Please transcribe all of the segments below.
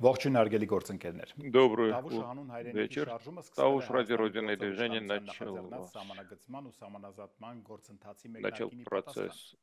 Ողջույն արգելի գործընկերներ։ Добрый Տավուշը հանուն հայրենիքի вечер. շարժումը սկսվել է Тауш ради Հայաստանի Родины движение գործողուշականության նախաձեռնած սահմանագծման ու սահմանազատման գործընթացի начал մեկնարկին ի պատասխան։ процесс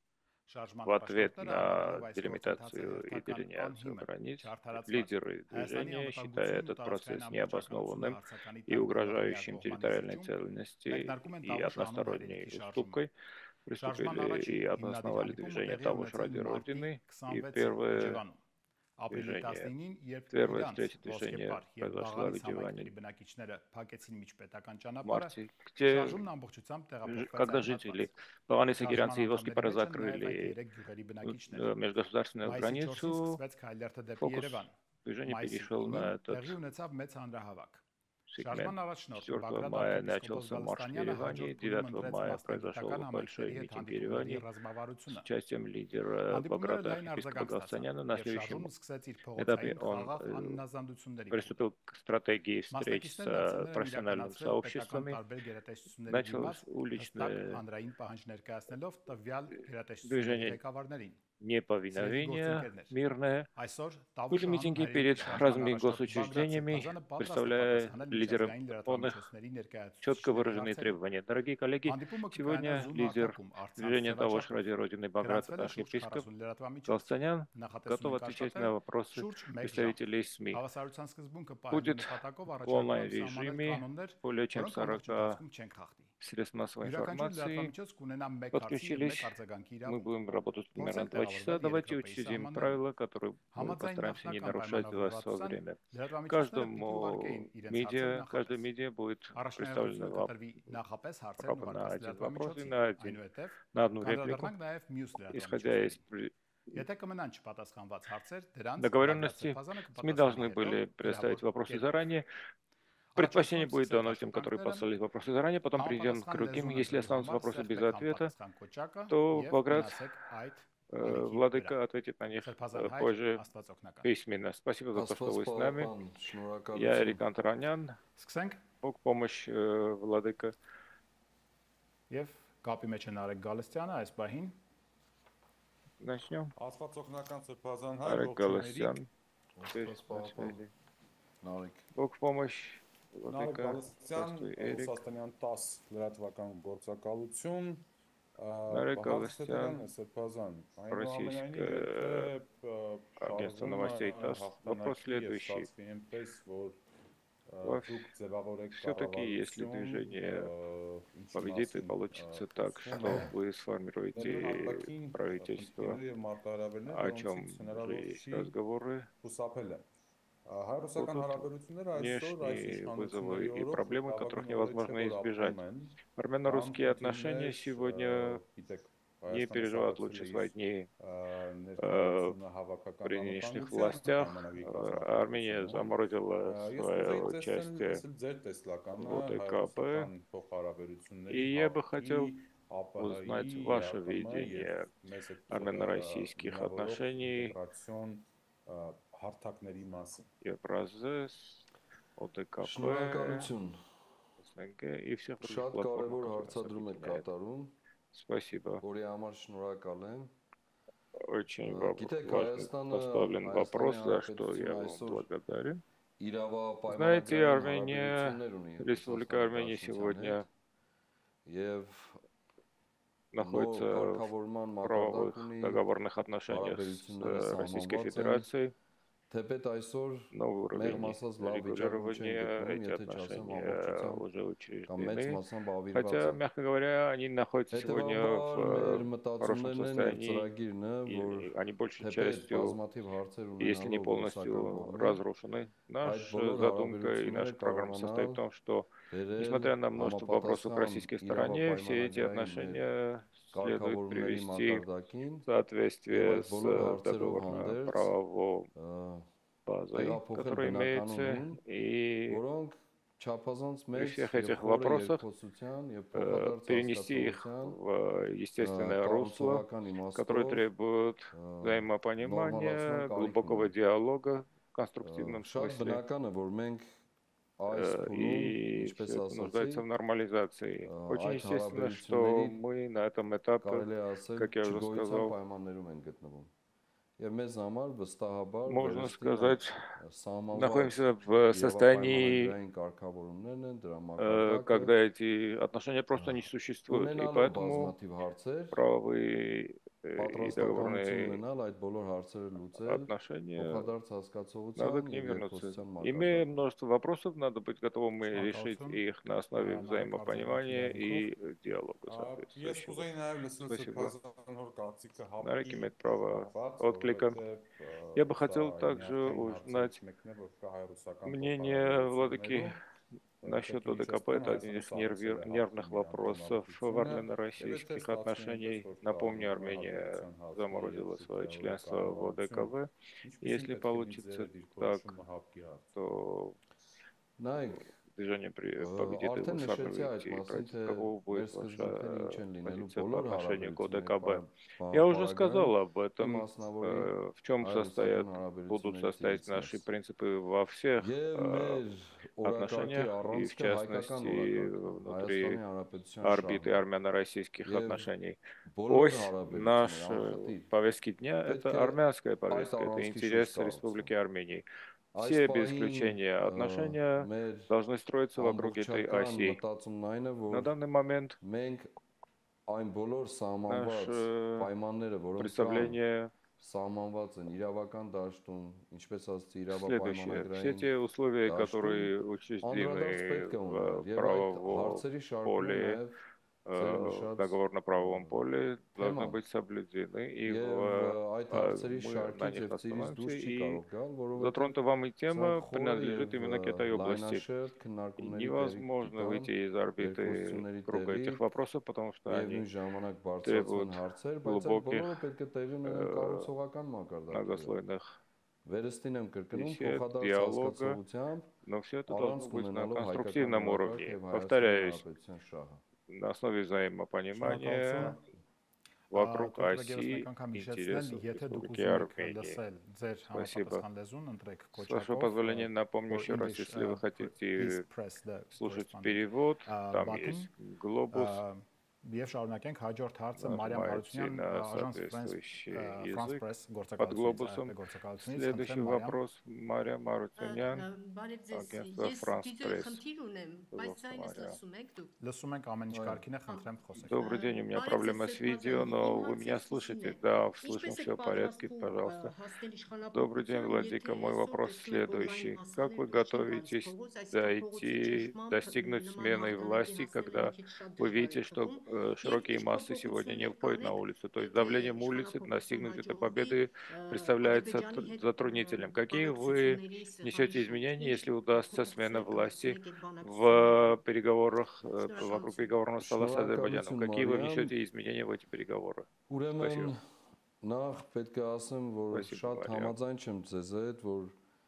в Շարժման ответ առաջնորդները на համարելով այս գործընթացը делимитацию и հերթական делиниацию անհիմն, границ. չարդարացված, Лидеры Հայաստանի движения считают անվտանգությունն ու этот տարածքային процесс ամբողջականությունը необоснованным հարձականի и տակ դնող угрожающим միակողմանի территориальной զիջում, целостности մեկնարկում են и Տավուշը հանուն односторонней հայրենիքի շարժումը։ уступкой. Շարժման Приступили առաջին и հիմնադիր обосновали հանդիպումը движение տեղի Тавуш ունեցել ради մարտի Родины. И 26-ը первое Իջևանում։ Ապրիլի движение, 19-ին, երբ первая իրանց встреча движения Ոսկեպար եւ произошла в Վաղանից Ливане համայնքների բնակիչները փակեցին միջպետական в ճանապարհը, марте, где շարժումն ամբողջությամբ տեղափոխվեց когда այլ հատված։ жители Ливана, Շարժման Сагирянцы и անդամների Воскипара մեջ են նաեւ այդ закрыли 3 գյուղերի բնակիչներ։ межгосударственную Մայիսի 4-ին границу, սկսվեց քայլերթը դեպի фокус Երևան։ движения Մայիսի перешел 9-ին на этот տեղի ունեցավ մեծ հանրահավաք։ сегмент. Շարժման առաջնորդ 4 Բագրատ мая arczepiskopos начался марш в Գալստանյանը Ереване, հաջորդ փուլում 9 ընտրեց мая մասնագիտական произошел большой համայնքների հետ митинг в հանդիպումների Ереване с ռազմավարությունը։ участием лидера Հանդիպումները Баграта, լայն архиепископа արձագանք ստացան, Галстаняна. На եւ следующем շարժումն սկսեց իր этапе փողոցային он խաղաղ աննազանդությունների փուլ։ приступил к стратегии встреч Մասնակիցներն с դարձել են профессиональными իրականացրել պետական сообществами. տարբեր գերատեսչությունների Началось դիմաց հստակ уличное հանրային пահանջ ներկայացնելով տվյալ գերատեսչությունների движение ղեկավարներին։ Սիրելի неповиновения գործընկերներ, мирное. այսօր Были Տավուշը հանուն митинги հայրենիքի перед շարժման разными առաջնորդ Բագրատ госучреждениями, Սրբազանը պատրաստ է представляя պատասխանել лидеров միջազգային онных լրատվամիջոցների четко ներկայացուցիչների выраженные հարցերով։ требования. Дорогие коллеги, Հանդիպումը կկայանա сегодня Zoom лидер հարթակում առցանց движения Тавош ձևաչափով։ ради Родины Баграт, Գրանցվել է շուրջ архиепископ 40 լրատվամիջոց։ Галстанян, Նախատեսում готов ենք отвечать աշխատել на вопросы շուրջ 1 ժամ։ представителей СМИ. Հավասարության սկզբունքը պահելու Будет նպատակով в առաջարկում եմ սահմանել онлайн-режиме կանոններ, более чем որոնք 40 ամբողջ ընթացքում չենք խախտի։ средств массовой Յուրաքանչյուր информации լրատվամիջոց կունենա 1 հարցի եւ 1 подключились. արձագանքի Мы իրավունք։ будем работать примерно Փորձենք 2 часа. տեղավորվել Давайте 3 րոպեի учредим սահմաններում։ правила, которые мы Համաձայն постараемся не նախնական нарушать вас во պայմանագրվածության время. լրատվամիջոցները պիտի ուղարկեին Каждому իրենց հարցերը каждой նախապես։ медиа будет представлено Առաջնահերթությունը կտրվի նախապես հարցերն право на ուղարկած один вопрос и լրատվամիջոցին, на այնուհետև одну реплику. կանդրադառնանք նաև մյուս Исходя из լրատվամիջոցներին։ Եթե կմնան չպատասխանված հարցեր, դրանց Բագրատ договоренности, Սրբազանը СМИ կպատասխանի должны հետո были представить վերաբերող вопросы կերպով։ заранее. Предпочтение Առաջարկում եմ будет սկսենք дано тем, которые աշխատանքները послали вопросы заранее, потом перейдем к համապատասխան другим. լեզուն Если ընտրելու останутся համար вопросы без սեղմեք ответа, համապատասխան կոճակը то եւ Баграт, մնացեք այդ ալիքի վրա։ владыка, ответит на них Սրբազան հայր, позже Աստված օգնական։ письменно. Спасибо за то, что Աստված вы с нами. պահապան, Я շնորհակալություն։ Эрик Антаранян. Սկսենք Бог помощь, владыка. եւ կապի մեջ են Արեգ Գալստյանը այս պահին։ Начнем. Աստված օգնական Սրբազան հայր Արեգ ողջույնների Галастян. Աստված պահապան, Նարեկ։ Бог помощь, Նարեկ владыка. Գալստյան, Здравствуй, Эрик. Ռուսաստանյան 10 լրատվական գործակալություն, Նարեկ Բաղարսեթերյան Գալստյան, Սրբազան։ российское агентство новостей ТАСС. Вопрос следующий. Все-таки, если движение победит и получится так, что вы сформируете правительство, о чем же есть разговоры, будут внешние вызовы и проблемы, которых невозможно избежать. Армяно-русские отношения сегодня не переживают лучше свои дни при нынешних властях. Армения заморозила свое участие в ОДКБ. И я бы хотел узнать ваше видение армяно-российских отношений, Евразес, ОДКБ, Շնորհակալություն։ СНГ и всех других Շատ платформ, կարևոր которые нас հարցադրում եք объединяют. կատարում, Спасибо. որի համար շնորհակալ եմ։ Очень Գիտեք, важно Հայաստանը, поставлен вопрос, за что я Հայաստանի вам այսօր благодарен. իրավապայմանագրային Знаете, Армения, հարաբերություններ ունի Республика Ռուսաստանի Армения Դաշնության сегодня հետ եւ նոր находится կարգավորման в մակարդակ правовых ունի договорных отношениях с հարաբերությունները Российской սահմանված են, Федерацией. թեպետ այսօր Новый уровень մեղմ ասած լավ վիճակում չեն регулирования, գտնվում, эти եթե չասեմ отношения ամբողջությամբ уже կամ մեծ учреждены. մասամբ ավիրված Хотя, են։ мягко говоря, они находятся сегодня Հետևաբար մեր в хорошем մտածումներն են եւ состоянии, ծրագիրն է, որ и они большей թեպետ частью, բազմաթիվ հարցեր если не ունենալով полностью, ռուսական կողմում разрушены. այդ Наша բոլոր задумка и наша հարաբերությունները программа состоит в կարողանալ том, что, վերել несмотря на множество вопросов к համապատասխան российской стороне, все эти իրավապայմանագրային մեր отношения следует կարգավորումների привести մակարդակին в соответствие եւ այդ с բոլոր հարցերով հանդերձ договорно-правовой базой, տեղափոխել которая имеется, բնականոն, и որոնք չափազանց при մեծ всех եւ этих խորը вопросах երկխոսության եւ փոխադարձ перенести их հասկացողության в естественное русло, կառուցողական которое իմաստով требует взаимопонимания, глубокого диалога в конструктивном շատ смысле. բնական է, որ մենք այս փուլում, И ինչպես все это нуждается ասացի, в нормализации. Очень այդ естественно, что հարաբերությունների мы на этом этапе, կարելի է ասել как я уже չգոյության сказал, պայմաններում են գտնվում։ եւ մեզ համար վստահաբար можно վերստին сказать, սահմանված находимся в եւ состоянии, պայմանագրային կարգավորումներն են դրա մակարդակը когда эти отношения просто не существуют. И ունենալով поэтому բազմաթիվ հարցեր правовые и պատրաստականություն договорные ունենալ այդ բոլոր հարցերը լուծել отношения, փոխադարձ надо հասկացողության к ним եւ вернуться. երկխոսության Имея մակարդակով множество вопросов, надо быть готовым решить Շնորհակալություն, их на основе Նարեկ взаимопонимания արձագանքի и диалога Ես соответствующего. կուզեի նաև լսել Спасибо. Սեփազանոր կարծիքը Нарек հապկի имеет право կապված, отклика. որովհետև Я бы սա хотел իմ также միախտային узнать հարցերից մեկն է, որ կա հայ-ռուսական мнение Владыки փոխհարաբերություններում, насчет պետք է ОДКБ. միջազգան Это один из Հայաստանը սառեցել է нервных հապկի вопросов в միանձնամարտությունը, եւ եթե армяно-российских ստացվում է отношений. այնպես, որ կա Напомню, նոր Армения հաջողության հասնի заморозила եւ свое շուտով членство в կառավարություն, ОДКБ. ինչպեսին Если պետք է получится միջձեր իր так, քոշումը հապկի հարցը։ то նայեք движение победит и արդեն նշեցի Лусанович. այդ И մասին թե какого մեր будет սկզբունքները ինչ ваша են լինելու позиция по բոլոր отношению к հարաբերությունների ОДКБ? Я уже сказал об ի этом, մասնավորի в чем հայ-ռուսական будут հարաբերությունների состоять տիրույթներս наши принципы во всех եւ մեր օրակարգի отношениях, и в առանցքը հայկական частности օրակարգը внутри Հայաստանի Հանրապետության орбиты շահն армяно-российских Եվ отношений. բոլոր Ось հարաբերությունները нашей անխտիր повестки дня – պետք это է армянская այդ повестка, это առանցքի շուրջ интерес կառուցվեն Республики Армении. այս Все без պահին исключения отношения մեր должны строиться вокруг этой ամբողջական оси. մտածումն այն է На որ данный момент մենք այն բոլոր սահմանված наше պայմանները որոնք կան представление սահմանված են իրավական դաշտում ինչպես ասացի следующее. Все իրավապայմանագրային те условия, դաշտում которые անդրադարձ учреждены պետք է ունենալ в եւ այդ правовом հարցերի շարքում поле, նաեւ ձեր в նշած договорно-правовом поле должны թեման быть соблюдены, и եւ այդ հարցերի мы на շարքից них եւ ծիրից դուրս остановимся, չի и կարող գալ որովհետեւ затронутая вами սրանք тема խորը принадлежит եւ именно к этой области. լայնաշերտ И քննարկումների невозможно տեղի выйти из орбиты երկխոսությունների круга этих տեղի вопросов, потому что միևնույն они ժամանակ բարձրացվեն требуют հարցեր, բայց այդ глубоких, բոլորը պետք է տեղի ունենան կառուցողական մակարդակի վրա։ многослойных Վերստին եմ կրկնում бесед, փոխադարձ диалога, հասկացողությամբ но все это должно առանց быть на ունենալով հայկական конструктивном օրակարգ уровне. եւ Հայաստանի Повторяюсь, Հանրապետության շահը։ на основе взаимопонимания Շնորհակալություն։ вокруг Կոտրեգերս оси մեկ անգամ հիշեցնել, интересов եթե դուք Республики ուզում եք Армении. լսել ձեր Спасибо. համապատասխան лեզուն, ընտրեք С вашего կոճակով, позволения напомню or еще раз, English, если вы please хотите press the слушать corresponding перевод, там button. есть глобус, Եվ շարունակենք հաջորդ հարցը Մարիամ нажимаете Հարությունյան, на Agence соответствующий France язык Press под գործակալությունից, глобусом. գործակալությունից Следующий խնդրեմ Մարիամ вопрос. Мария Марутюнян, Բարև ձեզ, агентство ես France դիջեյ Press. խնդիր ունեմ, բայց Пожалуйста, ձայնս Մարիա։ լսում եք դուք։ լսում ենք ամեն ինչ կարքին է, խնդրեմ խոսեք։ Добрый день, у меня Բարև проблема ձեզ, с видео, Սեփազան, но իմ вы меня հարցը слышите? այսպեսին է. Да, слышим, Ինչպես все եք в порядке, պատրաստվում пожалуйста. հասնել Добрый день, իշխանապողության, Владыка. եթե Мой այսօր вопрос տեսնում եք օնլայն следующий. հասանելիք Как вы չեն готовитесь գալիս փողոց, այսինքն փողոցի дойти, ճնշմամբ достигнуть նման смены հաղթանակի власти, հասնելը когда մի քիչ շատ вы դժվար видите, է что թվում, широкие եւ ինչ массы сегодня не փոփոխություններ выходят на կանեք, улицу? То есть եթե давлением улицы достигнуть этой իշխանապողության победы հաջողվի представляется Ադրբեջանի հետ затруднительным. Какие вы բանակցությունների սեղանի несете շուրջ изменения, ինչ если удастся смена փոփոխություններ власти կմտցնեք այդ բանակցություններում։ в переговорах, вокруг Շնորհակալություն։ переговорного стола с Азербайджаном? Շնորհակալություն Какие вы Մարիամ, внесете изменения в эти переговоры? ուրեմն Спасибо. նախ պետք է ասեմ, որ Спасибо, շատ Մարիամ։ համաձայն չեմ ձեզ հետ, որ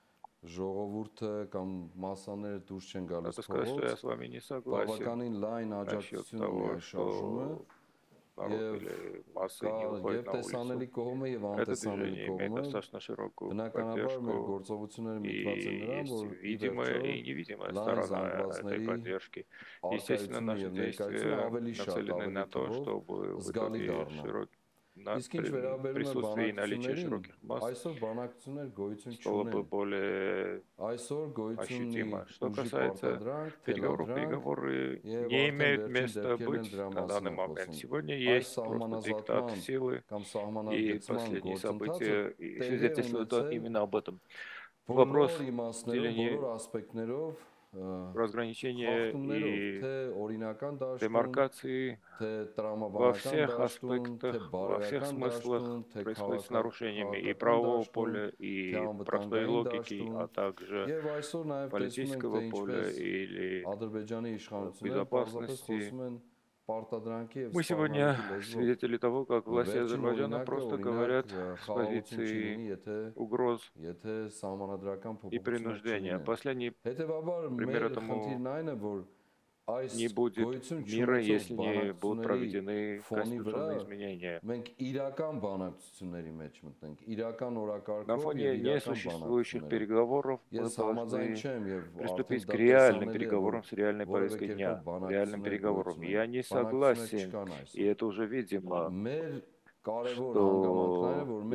ժողովուրդը կամ մասաները դուրս չեն գալիս Надо сказать, что փողոց, я с вами не согласен բավականին լայն насчет աջակցություն ունի того, այս շարժումը что народ եւ или массы կա не выходят եւ на улицу. տեսանելի կողմը եւ Это անտեսանելի движение имеет կողմը։ достаточно широкую Բնականաբար մեր поддержку, գործողությունները и միտված են նրան, есть որ ի видимая վերջո и невидимая լայն сторона этой զանգվածների поддержки. Естественно, արտահայտությունը наши եւ ներկայությունը действия ավելի շատ нацелены ավելի на то, թվով чтобы в զգալի итоге դառնա։ на Իսկ ինչ վերաբերում է присутствие и наличие բանակցություններին, широких масс այսօր բանակցություններ գոյություն стало бы չունեն։ более Այսօր գոյություն ունի ощутимо. Что ուժի касается պարտադրանք, переговоров, թելադրանք переговоры եւ не արդեն имеют վերջին места դեպքերն են быть դրա на մասին данный են момент. խոսում։ Сегодня Այս есть просто диктат սահմանազատման силы, կամ и սահմանագծման последние գործընթացը события տեղի է свидетельствуют ունեցել именно об этом. բոլոր Вопрос իմաստներով, деления բոլոր ասպեկտներով разграничения խախտումներով, и թե օրինական դաշտում, демаркации թե во տրամաբանական всех դաշտում, թե аспектах, во всех բարոյական смыслах դաշտում, թե происходит с нарушениями и քաղաքական правового դաշտում, поля, թե и простой անվտանգային логики, դաշտում, а также եւ այսօր նաեւ տեսնում ենք, политического թե поля ինչպես или Ադրբեջանի իշխանությունները պարզապես безопасности. խոսում են պարտադրանքի եւ Мы сегодня սպառնալիքի լեզվով։ свидетели того, как власти Վերջին Азербайджана օրինակը, просто օրինակ, говорят с խաղաղություն չի позиции լինի, եթե угроз սահմանադրական и փոփոխություններ принуждения. չլինեն։ Последний Հետևաբար пример մեր этому խնդիրն այն է, որ այս не будет գոյություն мира, չունեցող если не будут բանակցությունների проведены ֆոնի վրա конституционные изменения. մենք իրական բանակցությունների մեջ մտնենք, իրական На օրակարգով фоне եւ իրական несуществующих բանակցություններով։ переговоров мы Ես համաձայն должны չեմ եւ приступить արդեն к դա реальным տեսանելի է, որ переговорам с реальной որևէ повесткой կերպով дня, реальным բանակցություններ переговорам. գոյություն Я ունեն։ не Բանակցություններ согласен, չկան и այսօր։ это уже видимо, Մեր կարևոր что հանգամանքն այն է, որ մենք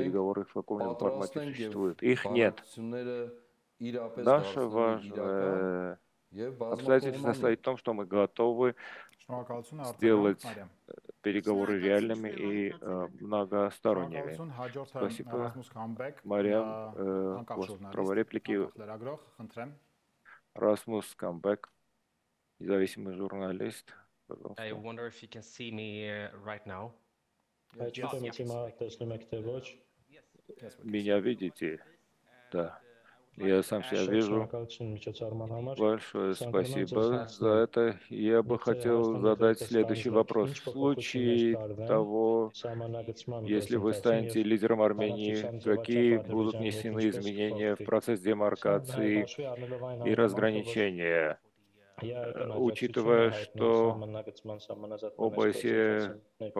переговоры в каком-либо формате պատրաստ ենք եւ существуют. Их нет. բանակցությունները իրապես Наше դարձնելու իրական важное եւ обстоятельство բազմակողմանի։ состоит в том, что мы готовы Շնորհակալություն Արտական, сделать Մարիամ։ переговоры реальными и многосторонними. Շնորհակալություն հաջորդը Спасибо, Ռասմուս Քամբեկ, Мариам. անկախ У вас ժուրնալիստ, право реплики. անկախ լրագրող, խնդրեմ։ Расмус Камбек, независимый журналист. I Пожалуйста. wonder if you can see me right now. Չգիտեմ Yes. հիմա տեսնում եք թե ոչ։ Yes, we can Меня видите? Да. Я сам себя вижу. Շնորհակալություն միջոցառման համար։ Большое спасибо за это. Я бы хотел задать следующий вопрос. В случае того, если вы станете лидером Армении, какие будут внесены изменения в процесс демаркации и разграничения, учитывая, что ОБСЕ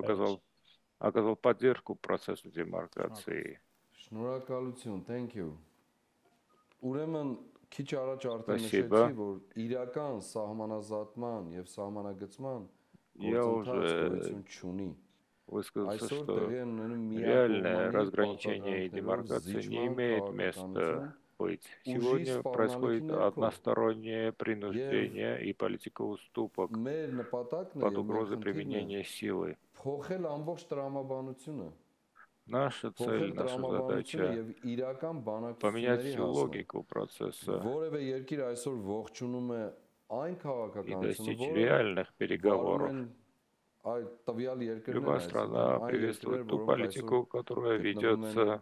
оказал поддержку процессу демаркации? Շնորհակալություն, thank you։ Ուրեմն քիչ առաջ արդեն Спасибо. նշեցի, որ իրական սահմանազատման եւ սահմանագծման Я գործընթաց уже գոյություն չունի։ высказался, Այսօր что տեղի են ունենում реальное միակողմանի разграничение и պարտադրանքներով демаркация не զիջման имеет места քաղաքականություն быть. Ужи Сегодня происходит исполнительный одностороннее принуждение и политика уступок մեր նպատակն է под եւ մեր угрозой խնդիրն է применения силы. փոխել ամբողջ տրամաբանությունը, Наша цель, փոխել наша տրամաբանությունը задача եւ իրական поменять բանակցությունների всю հասնել։ логику процесса Որևէ երկիր այսօր ողջունում է այն и քաղաքականությունը, достичь որը реальных վարում переговоров. են այդ տվյալ Любая երկրները, страна այսինքն այն приветствует երկրներ, ту որոնք политику, այսօր которая գտնվում են ведется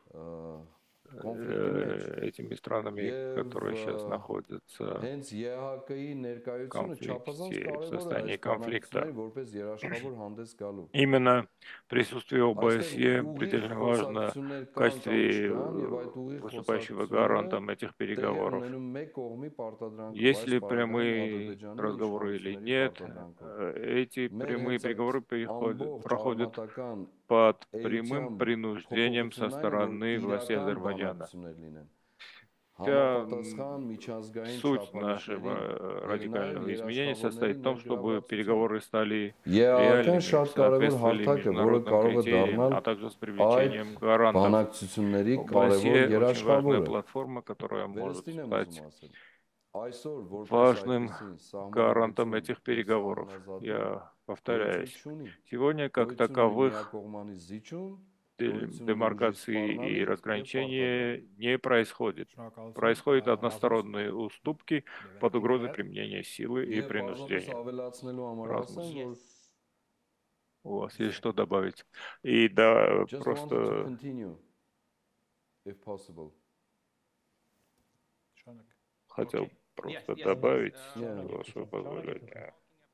կոնֆլիկտի մեջ։ этими странами, которые сейчас находятся Հենց ԵՀԿ-ի ներկայությունը չափազանց конфликте, в կարևոր է состоянии այս конфликта. բանակցությունների որպես երաշխավոր հանդես գալու։ Именно присутствие Այստեղ ОБСЕ ուղիղ предельно важно խոսակցություններ в կան կամ качестве չկան, եւ այդ ուղիղ выступающего խոսակցությունները гарантом этих տեղի են переговоров. ունենում մեկ կողմի պարտադրանքով, Есть այս ли պարագայում прямые Ադրբեջանի разговоры или իշխանությունների нет, պարտադրանքով։ эти Մեր прямые հենց այդ переговоры ամբողջ проходят արմատական под էության прямым принуждением со փոփոխությունն այն է, որ стороны властей իրական Азербайджана. բանակցություններ լինեն։ Вся Համապատասխան միջազգային суть нашего չափանիշներին եւ радикального նաեւ изменения состоит երաշխավորների в том, чтобы ներգրավվածությամբ։ переговоры стали ԵԱՏ-ն реальными, շատ կարևոր соответствовали հարթակ է, որը международным կարող է критериям, դառնալ а также с այդ привлечением гарантов. բանակցությունների կարևոր ОБСЕ очень երաշխավորը։ важная платформа, которая может Վերստին եմ стать ուզում ասել։ Այսօր որպես важным այդպեսին гарантом սահմանագծում этих եւ переговоров. սահմանազատում Я գոյություն повторяюсь, չունի։ сегодня как Գոյություն ունի таковых միակողմանի զիջում, демаркации и разграничения не происходит. Շնորհակալություն։ Происходят Ռասմուս односторонние уступки եւ под угрозой Էրիկը։ применения силы и Եվ բազմապես принуждения. ավելացնելու համար Ռասմուս, ասեմ, որ у вас есть что добавить? И да, just wanted to просто continue if possible. Շնորհակ։ хотел Okay. просто Yes, добавить, Yeah. с вашего позволения.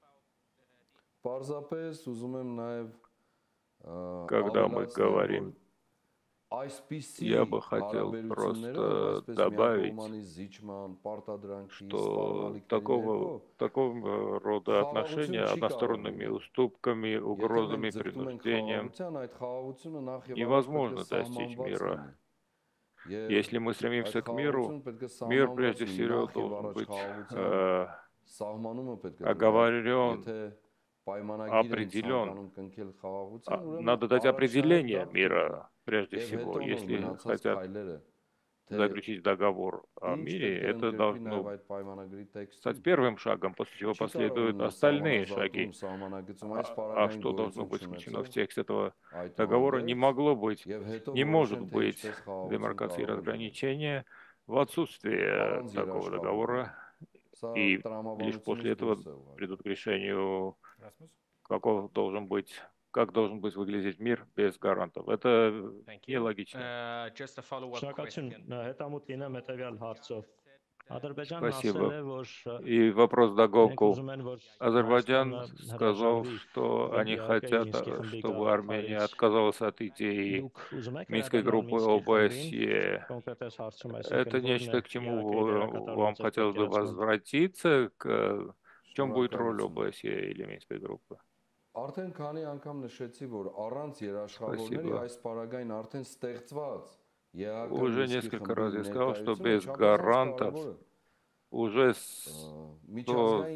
Պարզապես ուզում եմ նաև Когда мы говорим, այսպիսի я бы хотел просто добавить, что такого рода отношения односторонними уступками, угрозами, принуждением невозможно достичь мира. Если мы стремимся к миру, мир прежде всего должен быть оговорен, определен. Надо дать определение мира, прежде всего. Если хотят заключить договор о мире, это должно стать первым шагом, после чего последуют остальные шаги. А что должно быть включено в текст этого договора, не могло быть, не может быть демаркации и разграничения в отсутствие такого договора. И лишь после этого придут к решению, как должен быть выглядеть мир без гарантов. Это нелогично. Just a follow-up Շնորհակալություն։ question. Հետամուտ լինեմ հետևյալ հարցով։ Ադրբեջանն Спасибо. ասել է, որ И вопрос догонку. ուզում են, որ Азербайджан Հայաստանը сказал, հրաժարվի что они ԵԱՀԿ-ի хотят, Մինսկի խմբի чтобы Армения գաղափարից։ отказалась от идеи Դուք ուզում եք Минской վերադառնալ группы Մինսկի խմբին, ОБСЕ. կոնկրետ այս հարցում, Это այսինքն нечто, որն к է чему ԵԱՀԿ-ի вам դերակատարությունը хотелось бы պատկերացնում։ возвратиться, в чем будет роль ОБСЕ или Минской группы? Արդեն քանի անգամ նշեցի, որ առանց երաշխավորների Спасибо. այս պարագային արդեն ստեղծված Уже несколько раз я сказал, что без гарантов уже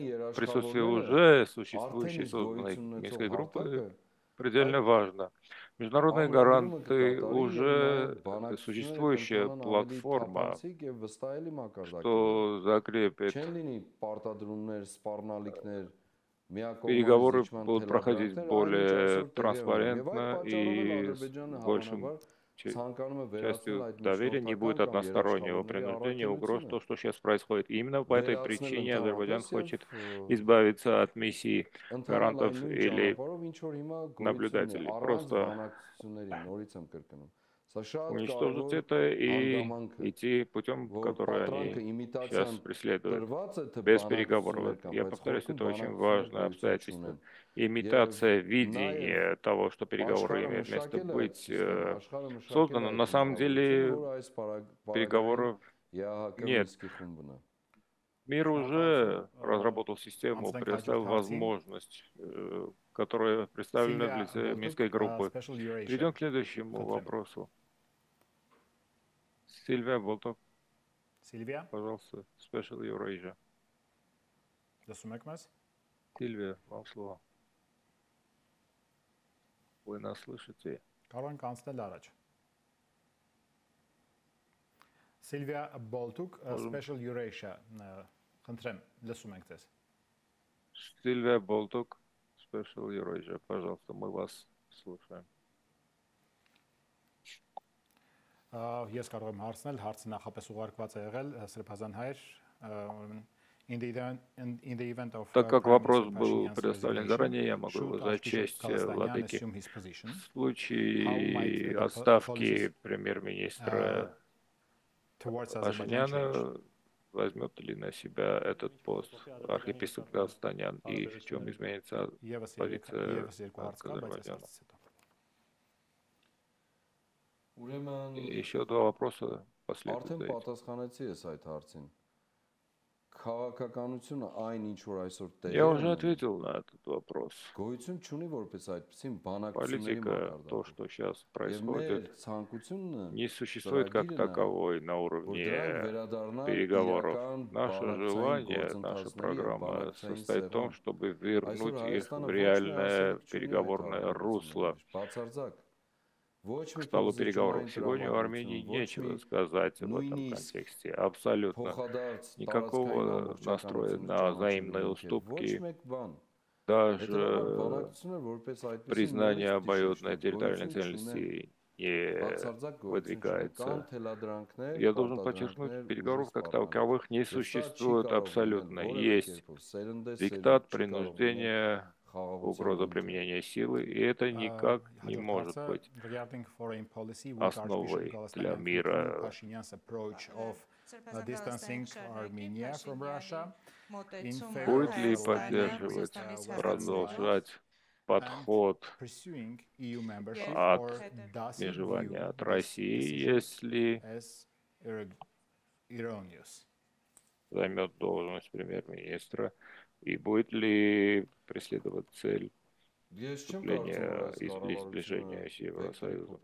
присутствие уже существующей созданной Минской группы предельно важно. Международные гаранты уже существующая платформа, что закрепит. Переговоры будут проходить более транспарентно и с большим частью доверия, не будет одностороннего принуждения, угроз, то, что сейчас происходит. И именно по этой причине Азербайджан хочет избавиться от миссии гарантов или наблюдателей. Просто уничтожить это и идти путем, который они сейчас преследуют, без переговоров. Я повторяюсь, это очень важное обстоятельство. Имитация видения того, что переговоры имеют место быть созданы, на самом деле переговоров нет. Мир уже разработал систему, предоставил возможность, которая представлена в лице Минской группы. Перейдем к следующему вопросу. Сильвия Болток. Сильвия. Пожалуйста, Special Eurasia. Լսում Сильвия, вам слово. Вы нас слышите? Կարող ենք անցնել առաջ։ Սիլվիա Բոլտուկ, Special Eurasia, խնդրեմ, լսում ենք ձեզ։ Сильвия Болток, Special Eurasia, пожалуйста, мы вас слушаем. Ես կարող եմ հարցնել, հարցը նախապես угարկված է եղել Սրբազան հայր, in the event of Так как вопрос был предоставлен заранее, я могу его зачесть, владыки. В случае отставки премьер-министра Пашиняна, возьмет ли на себя этот пост архиепископ Казахстанян и в чем изменится позиция Азербайджана? Еще два вопроса последуют. Я уже ответил на этот вопрос. Политика, то, что сейчас происходит, не существует как таковой на уровне переговоров. Наше желание, наша программа состоит в том, чтобы вернуть их в реальное переговорное русло, к столу переговоров. Сегодня в Армении нечего сказать в этом контексте. Абсолютно никакого настроя на взаимные уступки, даже признание обоюдной территориальной целостности не выдвигается. Я должен подчеркнуть, переговоров как таковых не существует абсолютно. Есть диктат, принуждение, угроза применения силы, и это никак не может быть основой для мира. Будет ли поддерживать, продолжать подход от межевания от России, если займет должность премьер-министра, и будет ли преследовать цель вступления и сближения с Евросоюзом?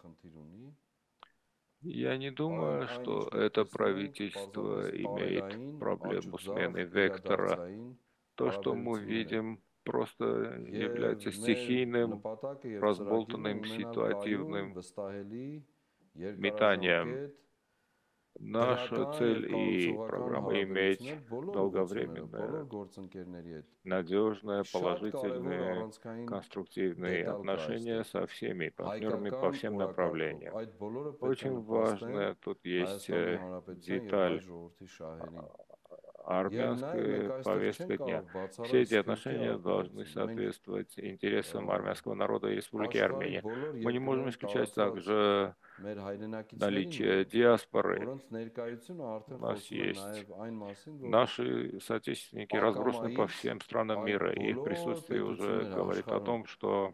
Я не думаю, что это правительство имеет проблему смены вектора. То, что мы видим, просто является стихийным, разболтанным, ситуативным метанием. Наша цель и программа иметь долговременные, надежные, положительные, конструктивные отношения со всеми партнерами по всем направлениям. Очень важная тут есть деталь армянской повестки дня. Все эти отношения должны соответствовать интересам армянского народа и Республики Армения. Мы не можем исключать также наличие диаспоры. У нас есть наши соотечественники разбросаны по всем странам мира, и их присутствие уже говорит о том, что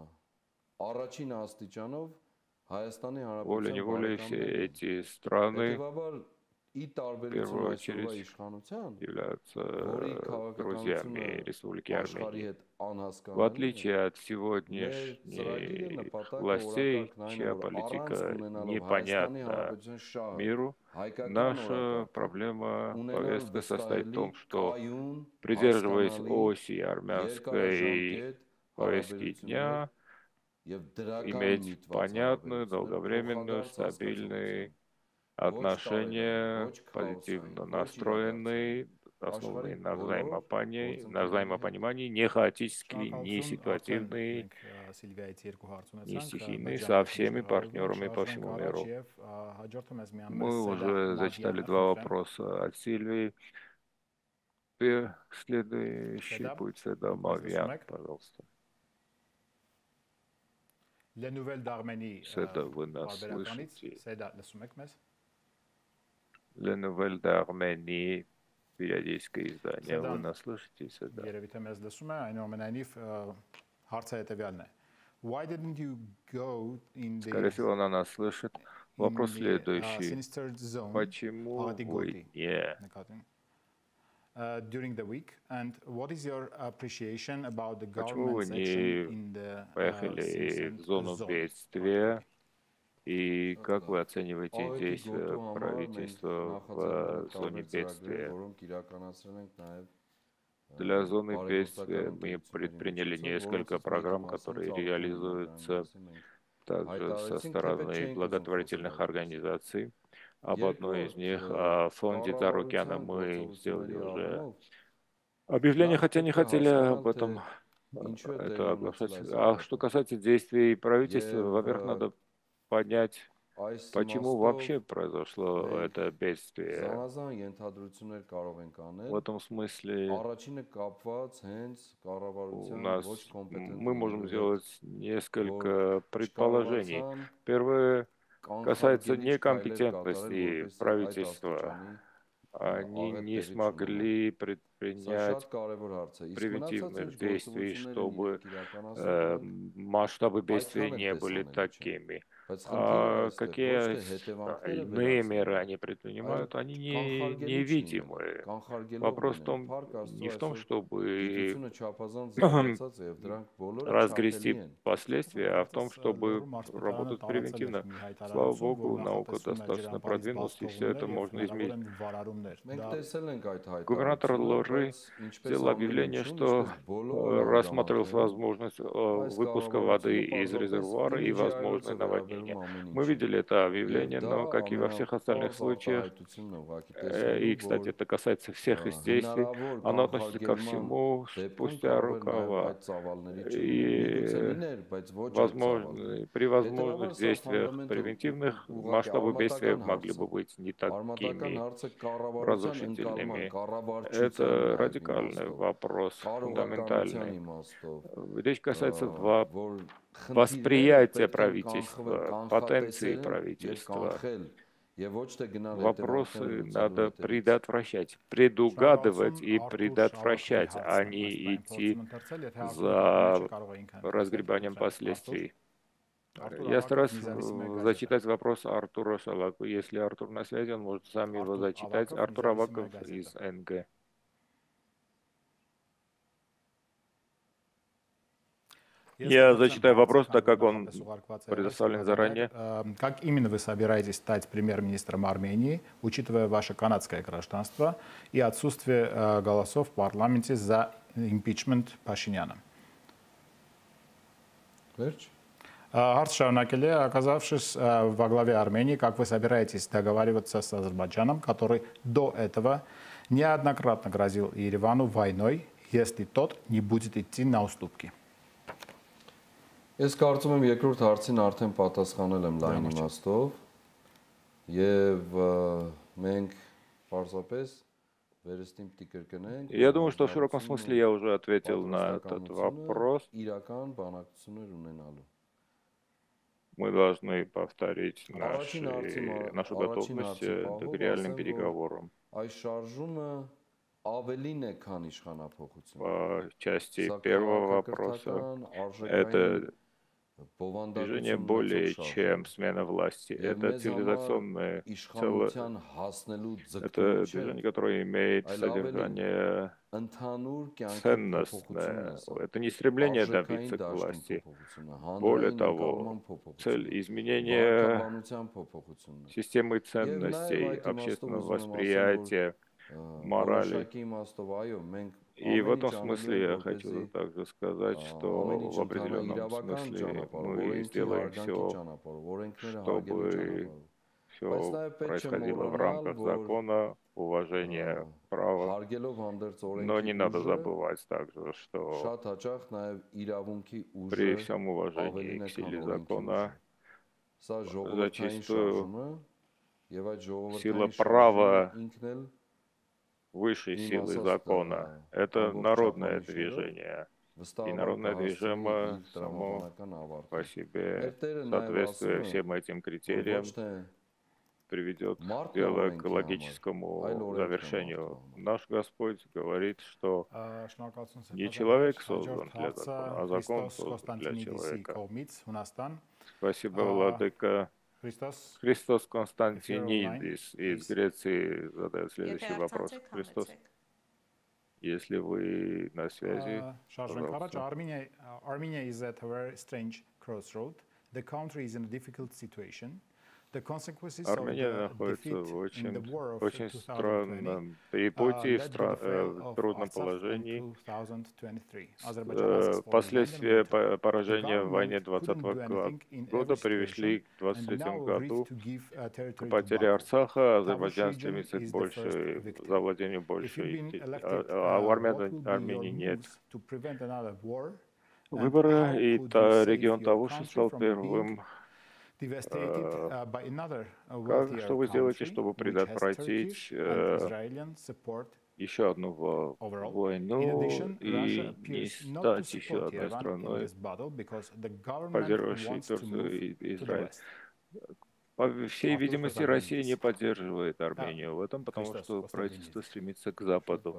волей-неволей все эти страны в первую очередь являются друзьями Республики Армения. В отличие от сегодняшних властей, чья политика непонятна миру, наша проблема, повестка состоит в том, что, придерживаясь оси армянской повестки дня, иметь понятную, долговременную, стабильные отношения, позитивно настроенные, основанные на взаимопонимании, не хаотические, не ситуативные, не стихийные, со всеми партнерами по всему миру. Мы уже зачитали два вопроса от Сильвии. Следующий будет Седа Мавьян, пожалуйста. Седа, вы нас слышите? Le Nouvelle d'Arménie, периодическое издание. Вы нас слышите, Седа? Скорее всего, она нас слышит. Вопрос следующий. Почему вы не... Почему вы не поехали в зону бедствия? И как вы оцениваете действия правительства в зоне бедствия? Для зоны бедствия мы предприняли несколько программ, которые реализуются также со стороны благотворительных организаций. Об одной из них, о фонде «Дар океана», мы сделали уже объявление, хотя не хотели об этом это оглашать. А что касается действий правительства, во-первых, надо понять, почему вообще произошло это бедствие. В этом смысле мы можем сделать несколько предположений. Первое касается некомпетентности правительства. Они не смогли предпринять превентивных действий, чтобы масштабы бедствия не были такими. А какие иные меры они предпринимают, они невидимы. Вопрос не в том, чтобы разгрести последствия, а в том, чтобы работать превентивно. Слава богу, наука достаточно продвинулась, и все это можно изменить. Губернатор Лоры сделал объявление, что рассматривалась возможность выпуска воды из резервуара и возможное наводнение. Мы видели это объявление, но, как и во всех остальных случаях, и, кстати, это касается всех из действий, оно относится ко всему спустя рукава. И при возможных действиях превентивных масштабы бедствия могли бы быть не такими разрушительными. Это радикальный вопрос, фундаментальный. Речь касается восприятия правительства, потенции правительства. Вопросы надо предотвращать, предугадывать и предотвращать, а не идти за разгребанием последствий. Я стараюсь зачитать вопрос Артура Шалаку. Если Артур на связи, он может сам его зачитать. Артур Аваков из НГ. Я зачитаю вопрос, так как он предоставлен заранее. Как именно вы собираетесь стать премьер-министром Армении, учитывая ваше канадское гражданство и отсутствие голосов в парламенте за импичмент Пашиняна? Հարց շարունակել է, оказавшись во главе Армении, как вы собираетесь договариваться с Азербайджаном, который до этого неоднократно грозил Еревану войной, если тот не будет идти на уступки? Ես կարծում եմ երկրորդ հարցին արդեն պատասխանել եմ լայն իմաստով եւ մենք պարզապես վերստիմ տիկրկնենք. Я думаю, что в широком смысле я уже ответил на этот вопрос. Իրական բանակցություններ ունենալու. Мы должны повторить нашу готовность к реальным переговорам. Այս շարժումը ավելին է, քան իշխանափոխություն. По части первого вопроса, это движение более чем смена власти. Это цивилизационное это движение, которое имеет содержание ценностное. Это не стремление добиться к власти. Более того, цель изменения системы ценностей, общественного восприятия, морали. И в этом смысле я хочу также сказать, что в определенном смысле мы сделаем все, чтобы все происходило в рамках закона, уважения права. Но не надо забывать также, что при всем уважении к силе закона зачастую сила права высшей силы закона. Это народное движение. И народное движение само по себе, соответствуя всем этим критериям, приведет дело к логическому завершению. Наш Господь говорит, что не человек создан для закона, а закон создан для человека. Спасибо, Владыка. Христос Константинидис из Греции задает следующий вопрос. Христос, если вы на связи, пожалуйста. Armenia is at a very strange crossroad. The country is in a difficult situation. Армения находится в очень странном перепутье, в трудном положении. Последствия поражения в войне 2020 года привели к 2023 году к потере Арцаха. Азербайджан стремится к большей завладению большей, а у Армении нет выбора, и регион Тавуши стал первым. Что вы сделаете, чтобы предотвратить еще одну войну и не стать еще одной страной, поддерживающей Турцию и Израиль? По всей видимости, Россия не поддерживает Армению в этом, потому что правительство стремится к Западу.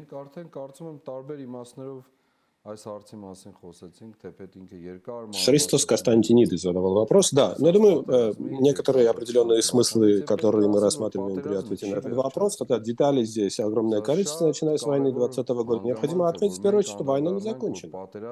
Христос Константинидис задавал вопрос. Да, но я думаю, некоторые определенные смыслы, которые мы рассматриваем при ответе на этот вопрос, это деталей здесь огромное количество, начиная с войны 2020 года. Необходимо отметить в первую очередь, что война не закончена.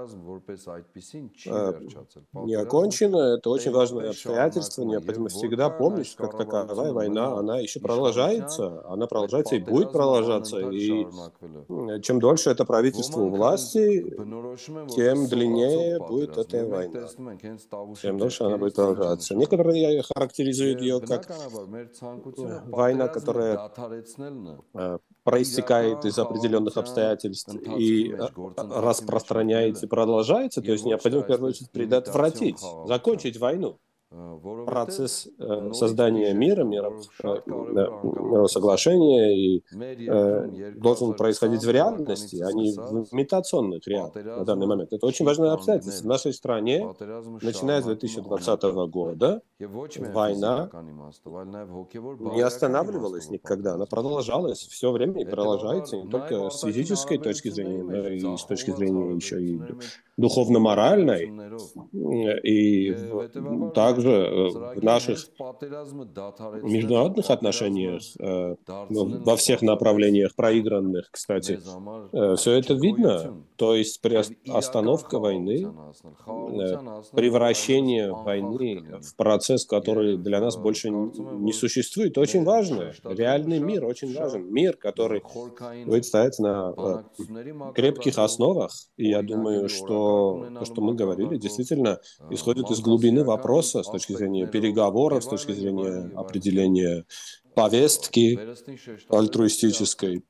Не окончена, это очень важное обстоятельство. Необходимо всегда помнить, что как таковая война, она еще продолжается и будет продолжаться. И чем дольше это правительство у власти, тем длиннее будет эта война, тем дольше она будет продолжаться. Некоторые характеризуют ее как война, которая проистекает из определенных обстоятельств и распространяется и продолжается, то есть необходимо в первую очередь предотвратить, закончить войну. Процесс создания мирового соглашения должен происходить в реальности, а не в имитационных реалиях на данный момент. Это очень важное обстоятельство. В нашей стране, начиная с 2020 года, война не останавливалась никогда, она продолжалась все время и продолжается не только с физической точки зрения, но и с точки зрения еще и духовно-моральной, и также в наших международных отношениях, во всех направлениях проигранных, кстати, все это видно. То есть остановка войны, превращение войны в процесс, который для нас больше не существует, очень важно. Реальный мир очень важен. Мир, который будет стоять на крепких основах. И я думаю, что то, что мы говорили, действительно исходит из глубины вопроса с точки зрения переговоров, с точки зрения определения повестки альтруистической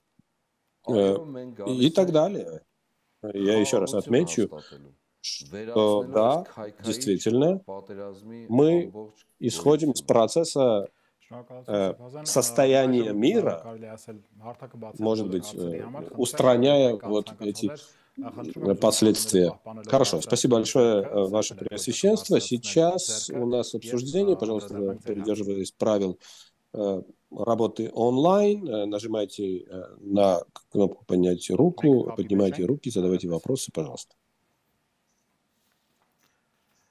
и так далее. Я еще раз отмечу, что да, действительно, мы исходим из процесса состояния мира, может быть, устраняя вот эти последствия. Хорошо, спасибо большое, Ваше Преосвященство. Сейчас у нас обсуждение. Пожалуйста, придерживаясь правил работы онлайн, нажимайте на кнопку «Поднять руку», поднимайте руки, задавайте вопросы, пожалуйста.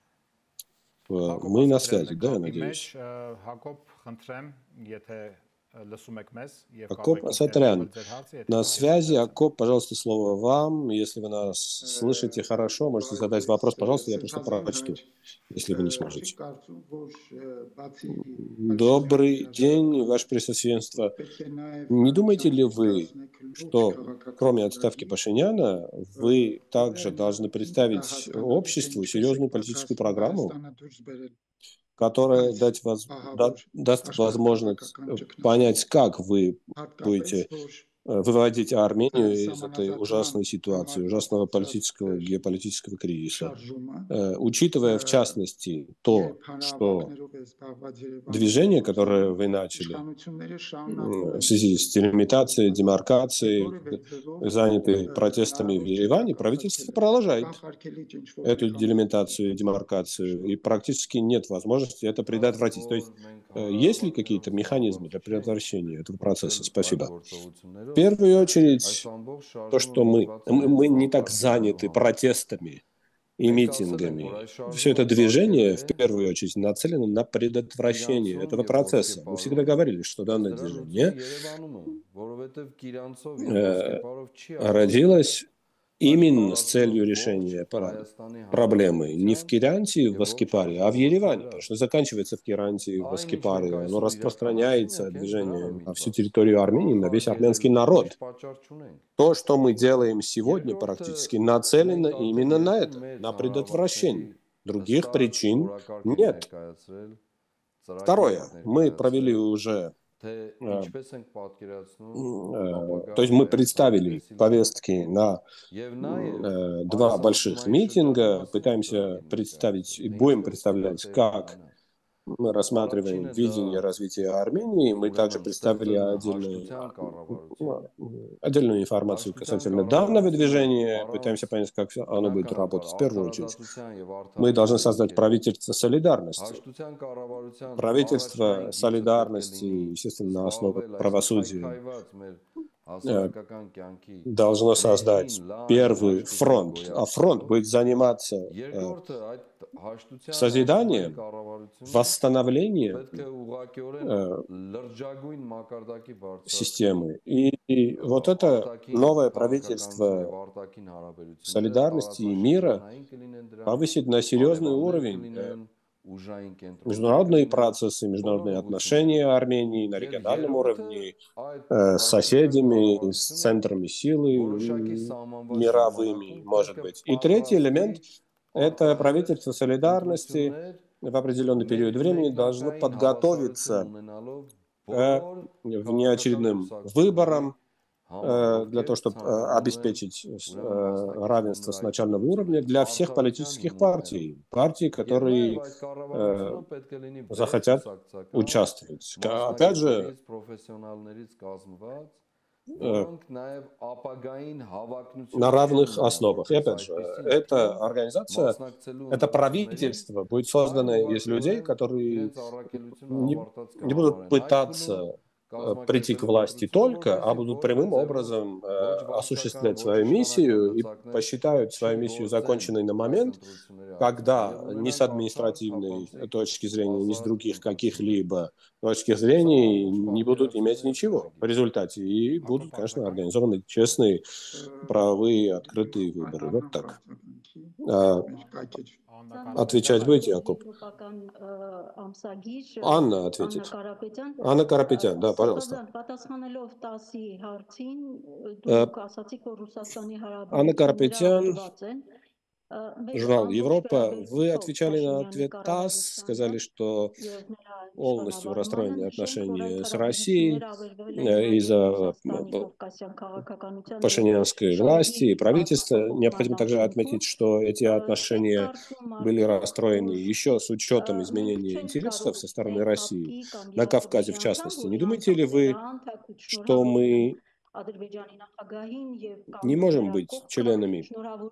Мы на связи, да, я надеюсь? Акоп Асатрян. На связи. Акоп, пожалуйста, слово вам. Если вы нас слышите хорошо, можете задать вопрос, пожалуйста, я просто прочту, если вы не сможете. Добрый день, Ваше Преосвященство. Не думаете ли вы, что кроме отставки Пашиняна, вы также должны представить обществу серьезную политическую программу, которая даст возможность понять, как вы будете выводить Армению из этой ужасной ситуации, ужасного политического, геополитического кризиса, учитывая в частности то, что движение, которое вы начали в связи с делимитацией, демаркацией, заняты протестами в Ереване, правительство продолжает эту делимитацию и демаркацию, и практически нет возможности это предотвратить. То есть есть ли какие-то механизмы для предотвращения этого процесса? Спасибо. В первую очередь, то, что мы не так заняты протестами и митингами. Все это движение, в первую очередь, нацелено на предотвращение этого процесса. Мы всегда говорили, что данное движение родилось именно с целью решения проблемы не в Киранте, в Аскипаре, а в Ереване, потому что заканчивается в Киранте, в Аскипаре, оно распространяется, движение, на всю территорию Армении, на весь армянский народ. То, что мы делаем сегодня, практически нацелено именно на это, на предотвращение. Других причин нет. Второе. Мы провели уже... То есть мы представили повестки на два больших митинга, пытаемся представить и будем представлять, как мы рассматриваем видение развития Армении. Мы также представили отдельную информацию касательно данного движения, пытаемся понять, как оно будет работать. В первую очередь, мы должны создать правительство солидарности. Правительство солидарности, естественно, на основе правосудия, должно создать первый фронт, а фронт будет заниматься созиданием, восстановлением системы. И вот это новое правительство солидарности и мира повысит на серьезный уровень международные процессы, международные отношения Армении на региональном уровне, с соседями, с центрами силы мировыми, может быть. И третий элемент – это правительство солидарности в определенный период времени должно подготовиться к внеочередным выборам для того, чтобы обеспечить равенство с начального уровня для всех политических партий, которые захотят участвовать. Опять же, на равных основах. И опять же, эта организация, это правительство будет создано из людей, которые не будут пытаться прийти к власти только, а будут прямым образом осуществлять свою миссию и посчитают свою миссию законченной на момент, когда ни с административной точки зрения, ни с других каких-либо точки зрения не будут иметь ничего в результате. И будут, конечно, организованы честные, правовые, открытые выборы. Вот так. Отвечать будете, Акоп? Анна ответит. Анна Карапетян, да, пожалуйста. Анна Карапетян, журнал «Европа». Вы отвечали на ответ ТАСС, сказали, что полностью расстроены отношения с Россией из-за пашинянской власти и правительства. Необходимо также отметить, что эти отношения были расстроены еще с учетом изменения интересов со стороны России, на Кавказе в частности. Не думаете ли вы, что мы не можем быть членом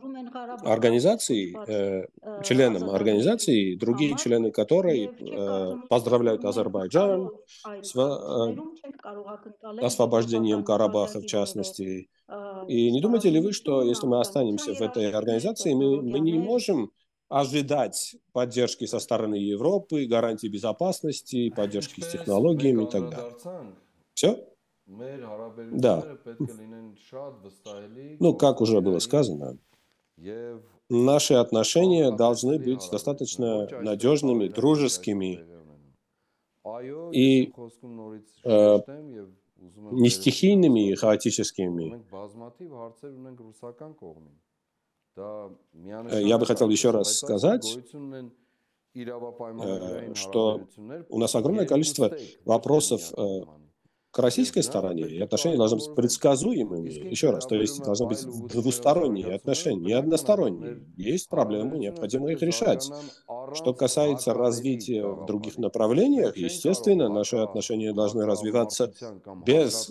организации, другие члены которой поздравляют Азербайджан с освобождением Карабаха в частности. И не думаете ли вы, что если мы останемся в этой организации, мы не можем ожидать поддержки со стороны Европы, гарантии безопасности, поддержки с технологиями и так далее? Все? Да. Ну, как уже было сказано, наши отношения должны быть достаточно надежными, дружескими и не стихийными и хаотическими. Я бы хотел еще раз сказать, что у нас огромное количество вопросов к российской стороне, и отношения должны быть предсказуемыми. Еще раз, то есть должны быть двусторонние отношения, не односторонние. Есть проблемы, необходимо их решать. Что касается развития в других направлениях, естественно, наши отношения должны развиваться без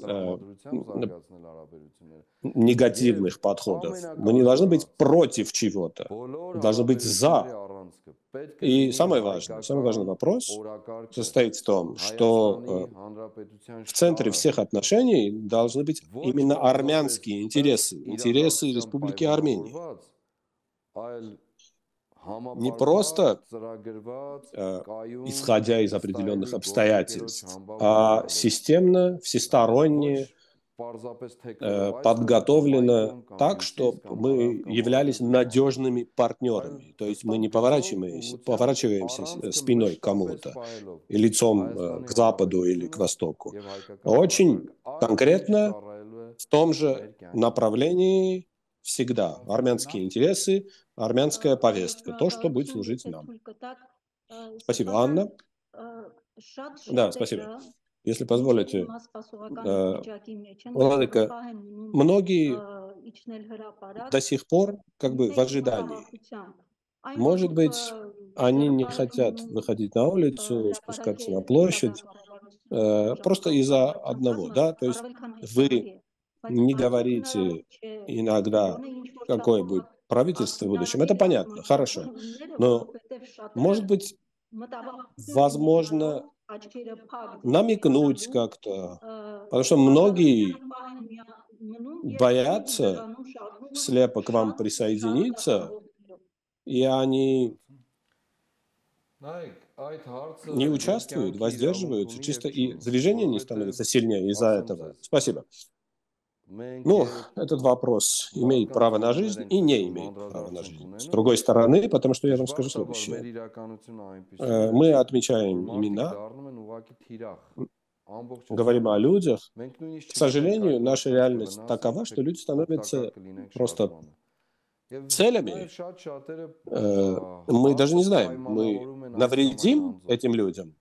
негативных подходов. Мы не должны быть против чего-то, должны быть за. И самый важный вопрос состоит в том, что в центре всех отношений должны быть именно армянские интересы, интересы Республики Армения. Не просто исходя из определенных обстоятельств, а системно, всесторонне, подготовлено так, чтобы мы являлись надежными партнерами. То есть мы не поворачиваемся спиной к кому-то, и лицом к западу или к востоку. Очень конкретно в том же направлении всегда армянские интересы, армянская повестка, то, что будет служить нам. Спасибо, Анна. Да, спасибо. Если позволите, Владыка, многие до сих пор как бы в ожидании. Может быть, они не хотят выходить на улицу, спускаться на площадь, просто из-за одного, да, то есть вы не говорите иногда, какое будет правительство в будущем, это понятно, хорошо, но, может быть, возможно, намекнуть как-то, потому что многие боятся слепо к вам присоединиться, и они не участвуют, воздерживаются, чисто и движение не становится сильнее из-за этого. Спасибо. Ну, этот вопрос имеет право на жизнь и не имеет права на жизнь. С другой стороны, потому что я вам скажу следующее. Мы отмечаем имена, говорим о людях. К сожалению, наша реальность такова, что люди становятся просто целями. Мы даже не знаем, мы навредим этим людям,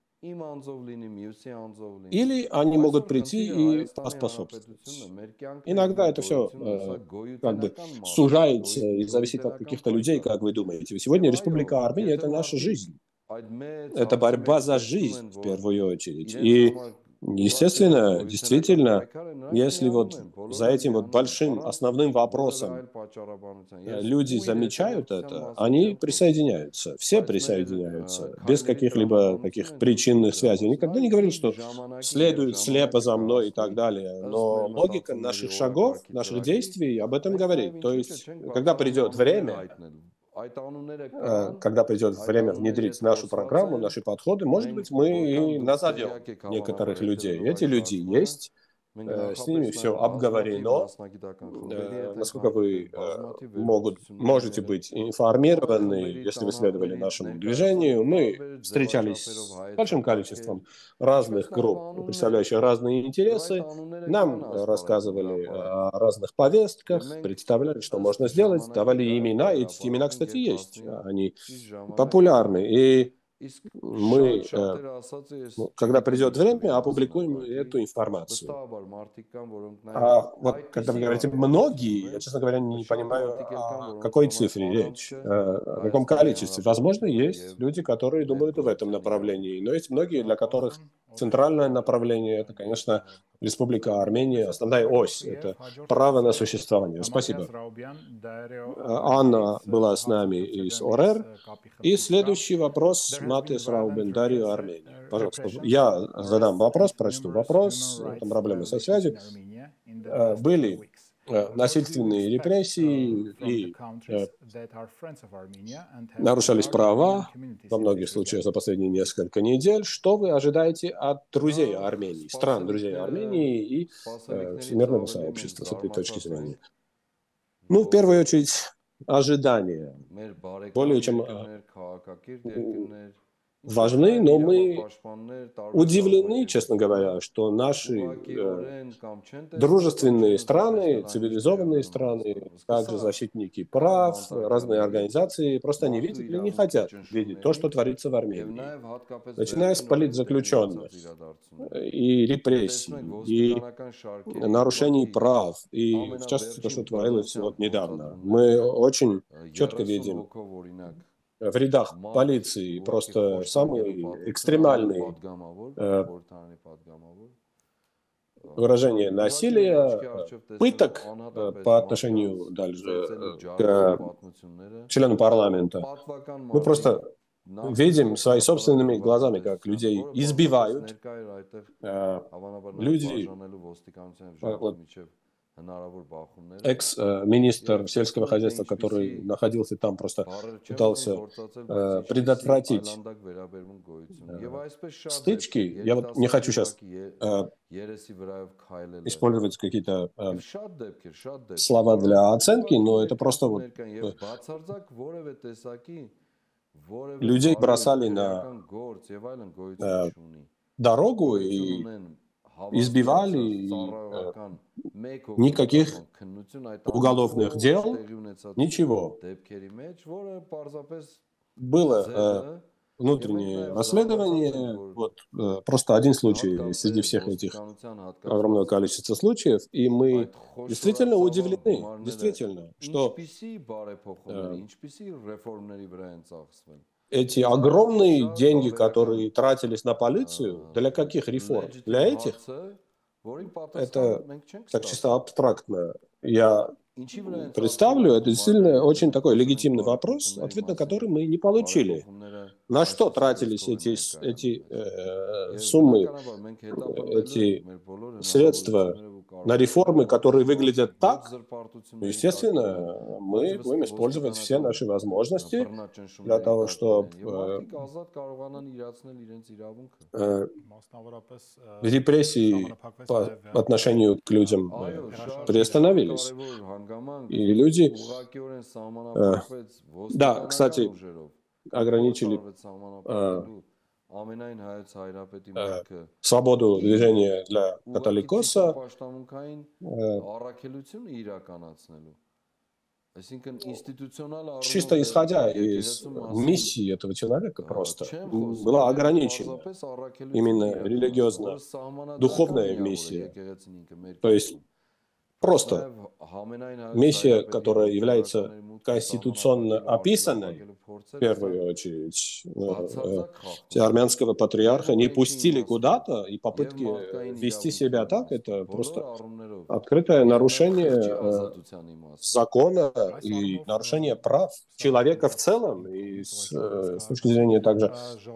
или они могут прийти и поспособствовать. Иногда это все как бы сужается и зависит от каких-то людей, как вы думаете. Сегодня Республика Армения – это наша жизнь. Это борьба за жизнь в первую очередь. И, естественно, действительно, если вот за этим вот большим основным вопросом люди замечают это, они присоединяются, все присоединяются, без каких-либо таких причинных связей. Я никогда не говорил, что следуют слепо за мной и так далее, но логика наших шагов, наших действий об этом говорит. То есть, когда придет время внедрить нашу программу, наши подходы, может быть, мы и назовем некоторых людей. Эти люди есть, с ними все обговорено. Насколько вы можете быть информированы, если вы следовали нашему движению, мы встречались с большим количеством разных групп, представляющих разные интересы. Нам рассказывали о разных повестках, представляли, что можно сделать, давали имена. Эти имена, кстати, есть. Они популярны. И мы, когда придет время, опубликуем эту информацию. А вот когда вы говорите «многие», я, честно говоря, не понимаю, о какой цифре речь, о каком количестве. Возможно, есть люди, которые думают в этом направлении, но есть многие, для которых центральное направление – это, конечно, Республика Армения, основная ось – это право на существование. Спасибо. Анна была с нами из ОРР. И следующий вопрос – Матис Раубен, Дарио, Армения. Пожалуйста, я задам вопрос, прочту вопрос, там проблемы со связью. Были насильственные репрессии и нарушались права во многих случаях за последние несколько недель. Что вы ожидаете от друзей Армении, стран друзей Армении и всемирного сообщества с этой точки зрения? Ну, в первую очередь, ожидания. Более чем важны, но мы удивлены, честно говоря, что наши дружественные страны, цивилизованные страны, также защитники прав, разные организации просто не видят или не хотят видеть то, что творится в Армении. Начиная с политзаключенных и репрессий, и нарушений прав, и в частности то, что творилось вот недавно. Мы очень четко видим в рядах полиции просто самые экстремальные выражения насилия, пыток по отношению дальше к членам парламента. Мы просто видим своими собственными глазами, как людей избивают. Люди, вот, экс-министр сельского хозяйства, который находился там, просто пытался предотвратить стычки. Я вот не хочу сейчас использовать какие-то слова для оценки, но это просто вот, людей бросали на дорогу и избивали, и никаких уголовных дел, ничего. Было внутреннее расследование, вот, просто один случай среди всех этих огромного количества случаев, и мы действительно удивлены, действительно, что эти огромные деньги, которые тратились на полицию, для каких реформ? Для этих? Это так чисто абстрактно. Я представлю, это действительно очень такой легитимный вопрос, ответ на который мы не получили. На что тратились эти суммы, эти средства на реформы, которые выглядят так? Естественно, мы будем использовать все наши возможности для того, чтобы репрессии по отношению к людям приостановились. И люди, да, кстати, ограничили свободу движения для католикоса. Чисто исходя из миссии этого человека просто была ограничена именно религиозная, духовная миссия. То есть просто миссия, которая является конституционно описанной, в первую очередь, армянского патриарха не пустили куда-то, и попытки вести себя так, это просто открытое нарушение закона и нарушение прав человека в целом, и с точки зрения также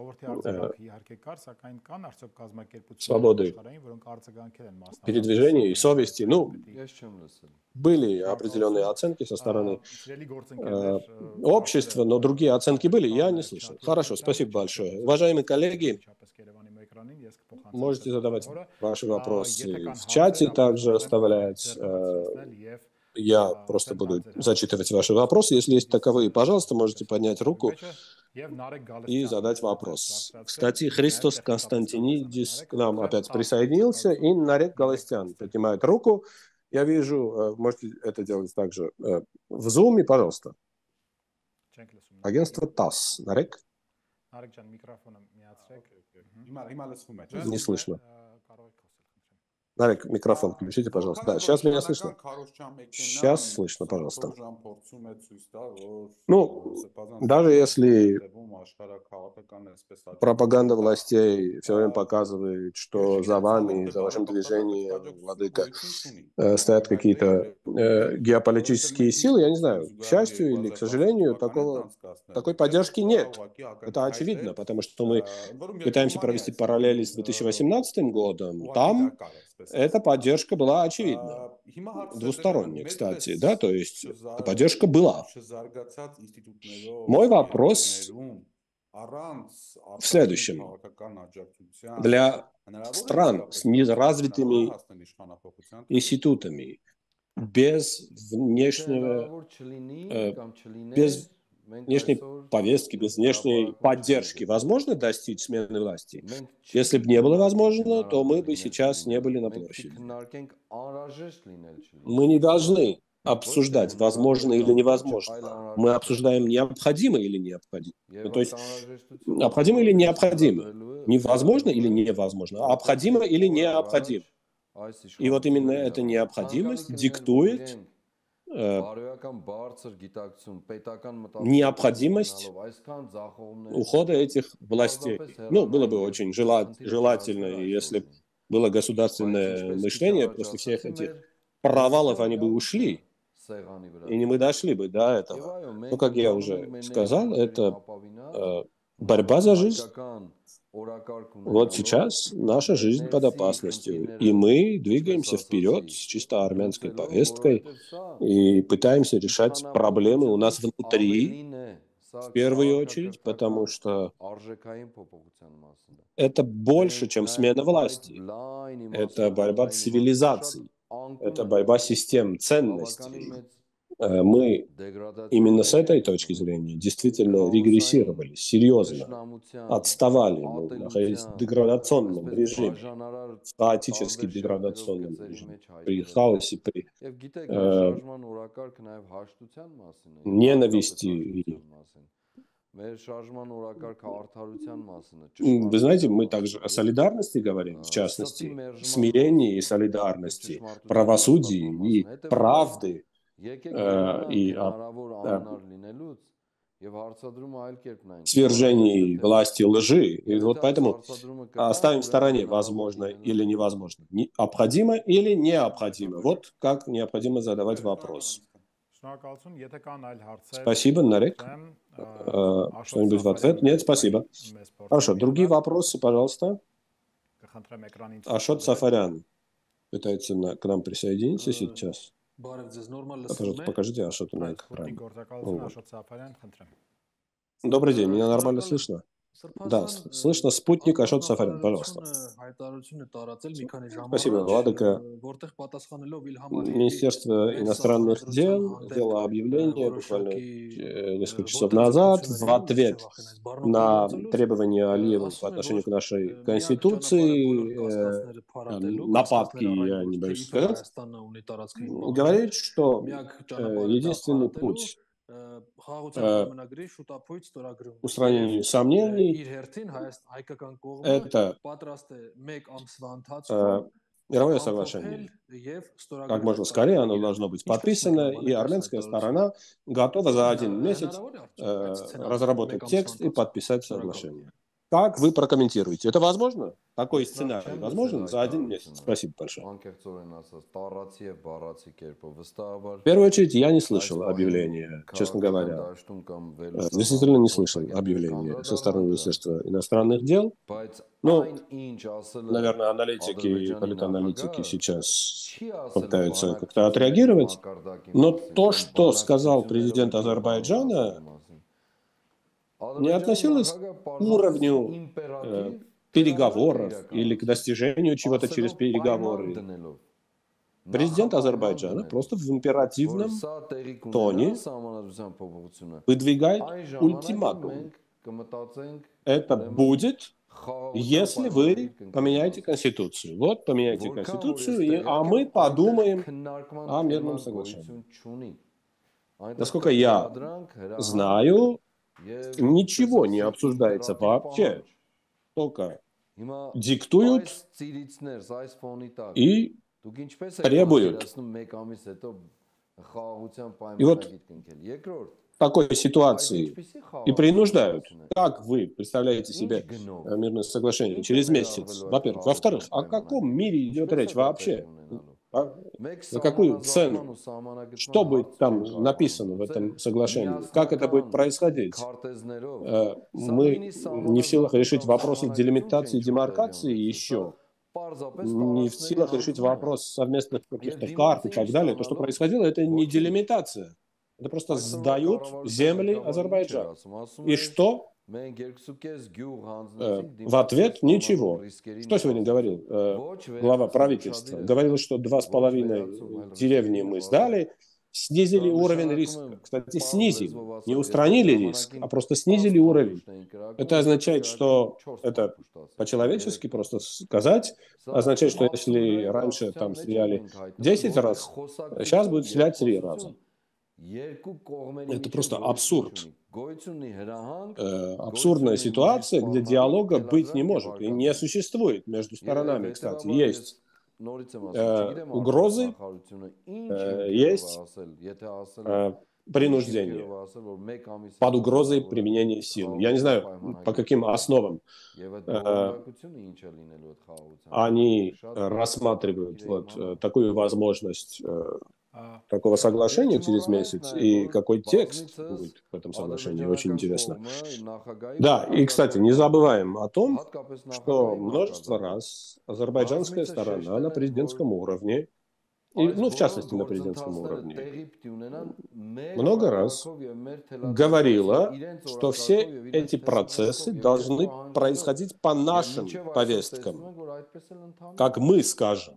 свободы передвижения и совести. Ну, были определенные оценки со стороны общества, но другие оценки были, я не слышал. Хорошо, спасибо большое. Уважаемые коллеги, можете задавать ваши вопросы в чате, также оставлять. Я просто буду зачитывать ваши вопросы. Если есть таковые, пожалуйста, можете поднять руку и задать вопрос. Кстати, Христос Константинидис к нам опять присоединился, и Нарек Галастян поднимает руку. Я вижу, можете это делать также в Zoom, пожалуйста. Агентство ТАСС. Нарек? Не слышно. Нарек, микрофон включите, пожалуйста. Да, сейчас меня слышно. Сейчас слышно, пожалуйста. Ну, даже если пропаганда властей все время показывает, что за вами, за вашим движением, владыка, стоят какие-то геополитические силы, я не знаю, к счастью или к сожалению, такой поддержки нет. Это очевидно, потому что мы пытаемся провести параллели с 2018 годом. Там эта поддержка была очевидна. Двусторонняя, кстати, да, то есть эта поддержка была. Мой вопрос в следующем. Для стран с неразвитыми институтами, без внешней повестки, без внешней поддержки возможно достичь смены власти? Если бы не было возможно, то мы бы сейчас не были на площади. Мы не должны обсуждать, возможно или невозможно. Мы обсуждаем, необходимо или необходимо. То есть, необходимо или необходимо. Невозможно или невозможно, а обходимо или необходимо. И вот именно эта необходимость диктует необходимость ухода этих властей. Ну, было бы очень желательно, если было государственное мышление, после всех этих провалов они бы ушли, и не мы дошли бы до этого. Но, как я уже сказал, это борьба за жизнь. Вот сейчас наша жизнь под опасностью, и мы двигаемся вперед с чисто армянской повесткой и пытаемся решать проблемы у нас внутри, в первую очередь, потому что это больше, чем смена власти. Это борьба цивилизаций, это борьба систем ценностей. Мы именно с этой точки зрения действительно регрессировали, серьезно отставали, мы находились в деградационном режиме, в хаотически деградационном режиме, при хаосе, при ненависти. Вы знаете, мы также о солидарности говорим, в частности, смирении и солидарности, правосудии и правды, и о свержении власти лжи. И вот поэтому оставим в стороне возможно или невозможно. Необходимо или необходимо. Вот как необходимо задавать вопрос. Спасибо, Нарек. Что-нибудь в ответ? Нет, спасибо. Хорошо, другие вопросы, пожалуйста. Ашот Сафарян пытается к нам присоединиться сейчас. Пожалуйста, покажите Ашоту на экране. Добрый день, меня нормально слышно? Да, слышно. Спутник Ашот Сафарян, пожалуйста. Спасибо, Владыка. Министерство иностранных дел сделало объявление буквально несколько часов назад в ответ на требования Алиева по отношению к нашей Конституции, нападки, я не боюсь сказать, говорит, что единственный путь устранению сомнений – это мировое соглашение. Как можно скорее оно должно быть подписано, и армянская сторона готова за 1 месяц разработать текст и подписать соглашение. Как вы прокомментируете? Это возможно? Такой сценарий возможен за 1 месяц? Спасибо большое. В первую очередь, я не слышал объявления, честно говоря. Действительно не слышал объявления со стороны Министерства иностранных дел. Но, наверное, аналитики, политаналитики сейчас пытаются как-то отреагировать. Но то, что сказал президент Азербайджана, не относилось к уровню переговоров или к достижению чего-то через переговоры. Президент Азербайджана просто в императивном тоне выдвигает ультиматум. Это будет, если вы поменяете Конституцию. Вот, поменяйте Конституцию, а мы подумаем о мирном соглашении. Насколько я знаю, ничего не обсуждается вообще, только диктуют и требуют. И вот в такой ситуации и принуждают. Как вы представляете себе мирное соглашение через месяц? Во-первых. Во-вторых, о каком мире идет речь вообще? За какую цену? Что будет там написано в этом соглашении? Как это будет происходить? Мы не в силах решить вопросы делимитации и демаркации еще. не в силах решить вопрос совместных каких-то карт и так далее. То, что происходило, это не делимитация. Это просто сдают земли Азербайджану. И что? В ответ ничего. Что сегодня говорил глава правительства? Говорил, что 2,5 деревни мы сдали, снизили уровень риска. Кстати, снизили. Не устранили риск, а просто снизили уровень. Это означает, что это по-человечески просто сказать, означает, что если раньше там стреляли 10 раз, сейчас будут стрелять 3 раза. Это просто абсурд. Абсурдная ситуация, где диалога быть не может и не существует между сторонами, кстати. Есть угрозы, есть принуждение под угрозой применения силы. Я не знаю, по каким основам они рассматривают вот такую возможность такого соглашения через месяц, и какой текст будет в этом соглашении, очень интересно. Да, и, кстати, не забываем о том, что множество раз азербайджанская сторона на президентском уровне, и, ну, в частности, на президентском уровне, много раз говорила, что все эти процессы должны происходить по нашим повесткам, как мы скажем,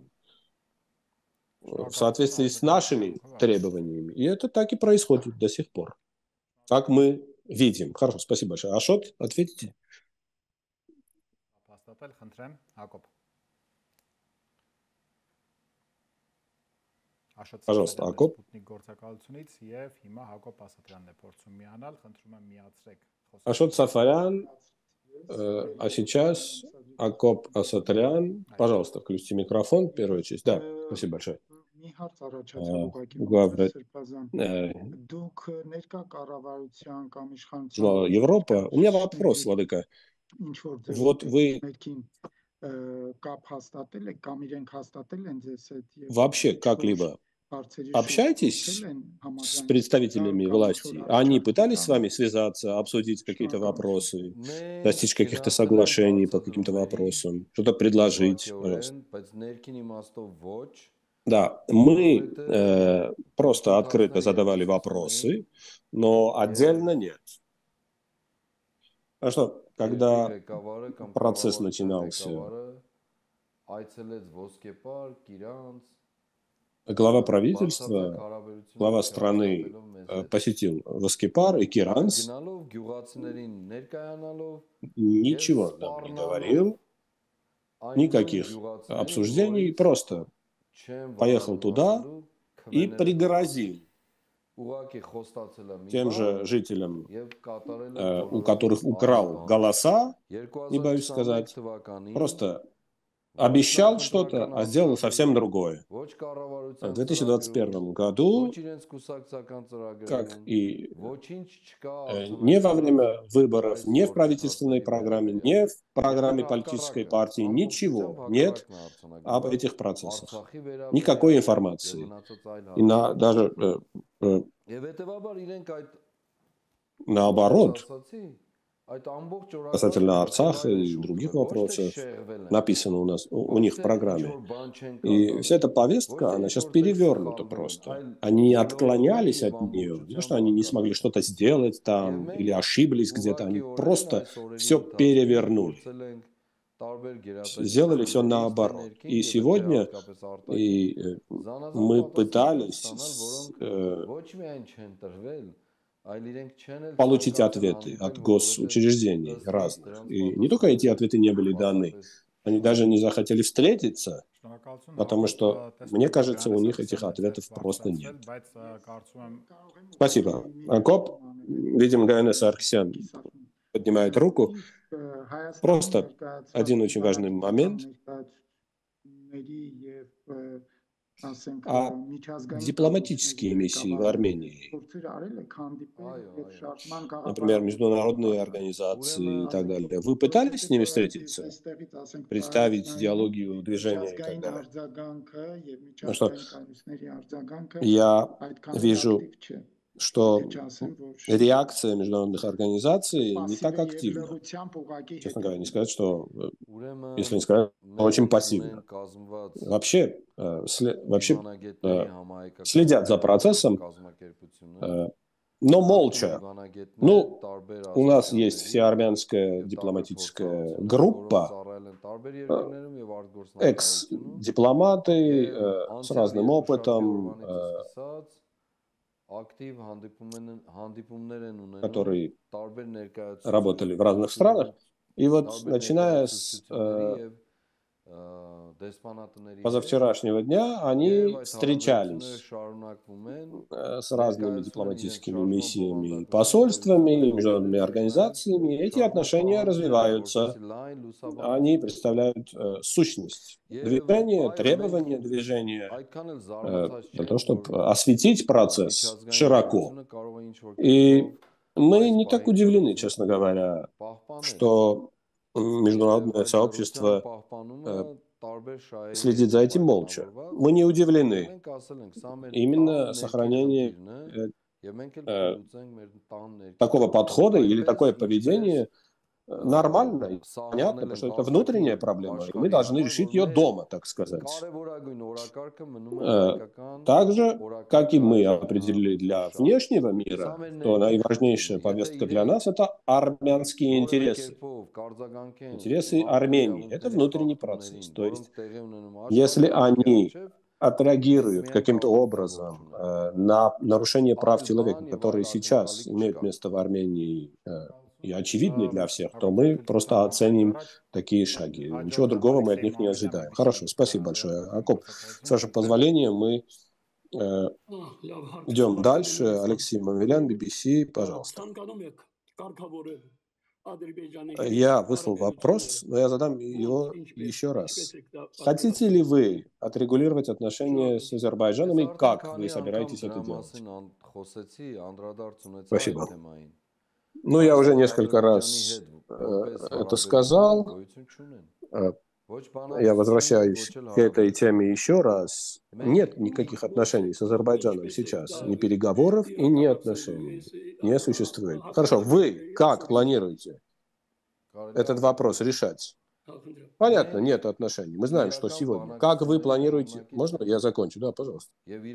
в соответствии с нашими требованиями. И это так и происходит до сих пор, как мы видим. Хорошо, спасибо большое. Ашот, ответите? Пожалуйста, Акоп. Ашот Сафарян, а сейчас Акоп Асатрян. Пожалуйста, включите микрофон, первую часть. Да, спасибо большое. Журнал Европа. У меня вопрос, Владыка. Вот вы вообще как-либо общаетесь с представителями власти? Они пытались с вами связаться, обсудить какие-то вопросы, достичь каких-то соглашений по каким-то вопросам, что-то предложить? Пожалуйста. Да, мы просто открыто задавали вопросы, но отдельно нет. А что, когда процесс начинался, глава правительства, глава страны посетил Воскепар и Киранс, ничего нам не говорил, никаких обсуждений, просто поехал туда и пригрозил тем же жителям, у которых украл голоса, не боюсь сказать, просто обещал что-то, а сделал совсем другое. В 2021 году, как и не во время выборов, не в правительственной программе, не в программе политической партии, ничего нет об этих процессах. Никакой информации. И даже наоборот, касательно Арцаха и других вопросов, написано у них в программе. И вся эта повестка, она сейчас перевернута просто. Они отклонялись от нее, не то, что они не смогли что-то сделать там или ошиблись где-то, они просто все перевернули. Сделали все наоборот. И сегодня мы пытались получить ответы от госучреждений разных. И не только эти ответы не были даны, они даже не захотели встретиться, потому что, мне кажется, у них этих ответов просто нет. Спасибо. Акоп, видимо, Гаянес Саркисян поднимает руку. Просто один очень важный момент. А дипломатические миссии в Армении, например, международные организации и так далее, вы пытались с ними встретиться, представить идеологию движения и так далее? Потому что я вижу что реакция международных организаций не так активна. Честно говоря, не сказать, что, если не сказать, очень пассивна. Вообще следят за процессом, но молча. Ну, у нас есть всеармянская дипломатическая группа, экс-дипломаты с разным опытом, которые работали в разных странах. И вот начиная с позавчерашнего дня они встречались с разными дипломатическими миссиями, посольствами, международными организациями. Эти отношения развиваются. Они представляют сущность движения, требования движения для того, чтобы осветить процесс широко. И мы не так удивлены, честно говоря, что международное сообщество следит за этим молча. Мы не удивлены. Именно сохранение такого подхода или такое поведение нормально и понятно, потому что это внутренняя проблема, и мы должны решить ее дома, так сказать. Так же, как и мы определили для внешнего мира, то наиважнейшая повестка для нас – это армянские интересы. Интересы Армении – это внутренний процесс. То есть, если они отреагируют каким-то образом на нарушение прав человека, которые сейчас имеют место в Армении, и очевидны для всех, то мы просто оценим такие шаги. Ничего другого мы от них не ожидаем. Хорошо, спасибо большое, Акоп. С вашего позволения мы идем дальше. Алексей Мавелян, BBC, пожалуйста. Я выслал вопрос, но я задам его еще раз. Хотите ли вы отрегулировать отношения с Азербайджаном и как вы собираетесь это делать? Спасибо. Ну, я уже несколько раз это сказал. Я возвращаюсь к этой теме еще раз. Нет никаких отношений с Азербайджаном сейчас. Ни переговоров и ни отношений. Не существует. Хорошо, вы как планируете этот вопрос решать? Понятно, нет отношений. Мы знаем, что сегодня. Как вы планируете... Можно я закончу? Да, пожалуйста.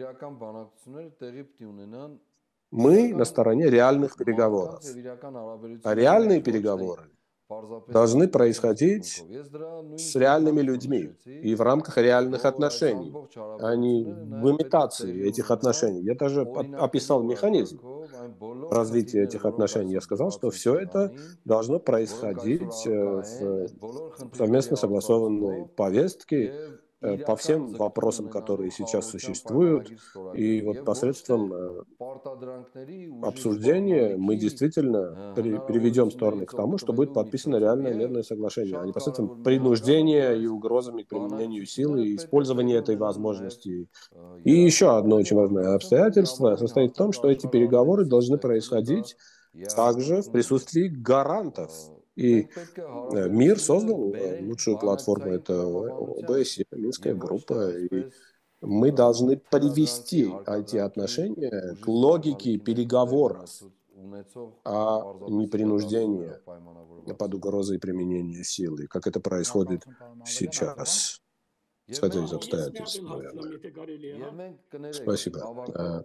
Мы на стороне реальных переговоров. А реальные переговоры должны происходить с реальными людьми и в рамках реальных отношений, а не в имитации этих отношений. Я даже описал механизм развития этих отношений. Я сказал, что все это должно происходить в совместно согласованной повестке по всем вопросам, которые сейчас существуют. И вот посредством обсуждения мы действительно приведем стороны к тому, что будет подписано реальное мирное соглашение, а не посредством принуждения и угрозами к применению силы и использования этой возможности. И еще одно очень важное обстоятельство состоит в том, что эти переговоры должны происходить также в присутствии гарантов. И мир создал лучшую платформу, это ОБСЕ, Минская группа, и мы должны привести эти отношения к логике переговоров, а не принуждения под угрозой применения силы, как это происходит сейчас, исходя из обстоятельств, наверное. Спасибо.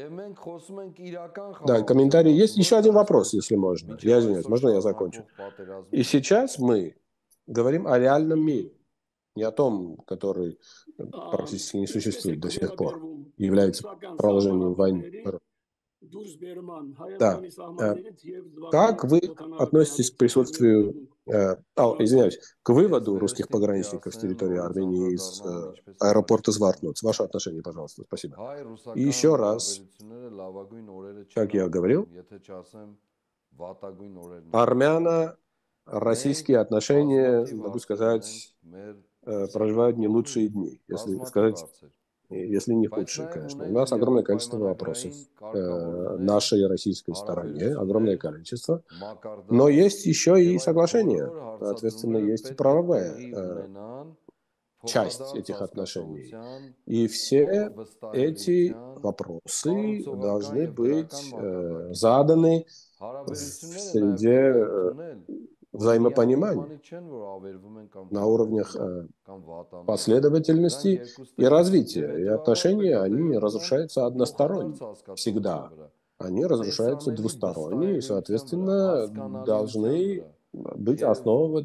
Да, комментарий есть. Еще один вопрос, если можно. Я извиняюсь, можно я закончу? И сейчас мы говорим о реальном мире, не о том, который практически не существует до сих пор, является продолжением войны. Да. Как вы относитесь к присутствию, извиняюсь, к выводу русских пограничников с территории Армении из аэропорта Звартноц? Ваше отношение, пожалуйста. Спасибо. И еще раз, как я говорил, армяно-российские отношения, могу сказать, проживают не лучшие дни, если не худшие, конечно. У нас огромное количество вопросов нашей российской стороне, огромное количество. Но есть еще и соглашение, соответственно, есть и правовая часть этих отношений. И все эти вопросы должны быть заданы в среде взаимопонимания на уровнях последовательности и развития. И отношения, они разрушаются односторонне всегда. Они разрушаются двусторонне и, соответственно, должны быть основаны,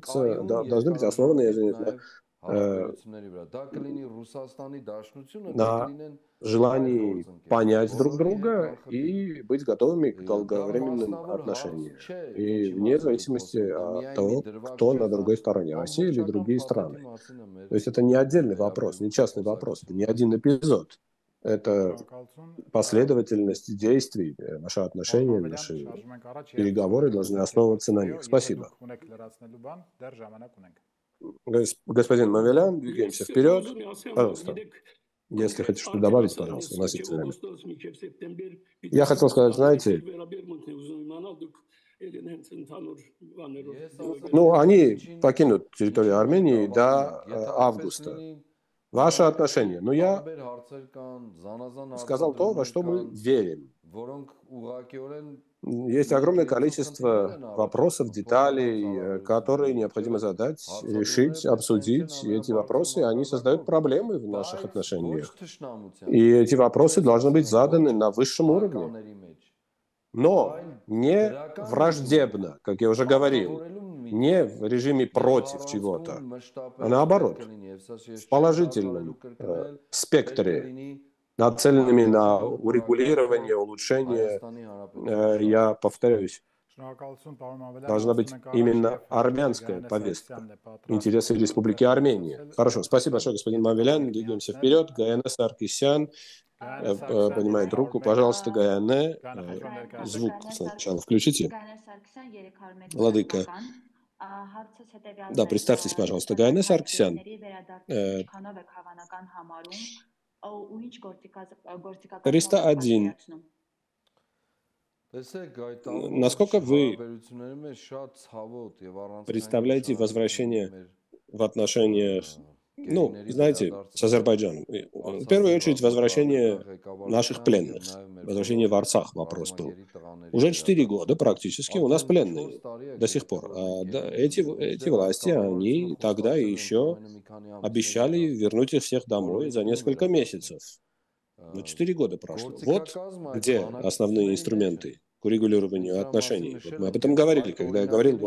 на желании понять друг друга и быть готовыми к долговременным отношениям. И вне зависимости от того, кто на другой стороне, Россия или другие страны. То есть это не отдельный вопрос, не частный вопрос, это не один эпизод. Это последовательность действий, наши отношения, наши переговоры должны основываться на них. Спасибо. Господин Мавелян, двигаемся вперед. Пожалуйста. Если хотите что-то добавить, пожалуйста, у нас есть время. Я хотел сказать, знаете, они покинут территорию Армении до августа. Ваши отношения. Но я сказал то, во что мы верим. Есть огромное количество вопросов, деталей, которые необходимо задать, решить, обсудить. И эти вопросы, они создают проблемы в наших отношениях. И эти вопросы должны быть заданы на высшем уровне. Но не враждебно, как я уже говорил, не в режиме против чего-то, а наоборот, в положительном спектре, нацеленными на урегулирование, улучшение. Я повторяюсь, должна быть именно армянская повестка. Интересы Республики Армения. Хорошо, спасибо большое, господин Мавелян. Двигаемся вперед. Гаянэ Саркисян поднимает руку. Пожалуйста, Гаянэ, звук сначала включите. Владыка. Да, представьтесь, пожалуйста. Гаянэ Саркисян. 301. Насколько вы представляете возвращение в отношениях, знаете, с Азербайджаном? В первую очередь, возвращение наших пленных. Возвращение в Арцах вопрос был. Уже 4 года практически у нас пленные до сих пор. Эти власти, они тогда еще обещали вернуть их всех домой за несколько месяцев. Но 4 года прошло. Вот где основные инструменты к урегулированию отношений. Вот мы об этом говорили, когда я говорил,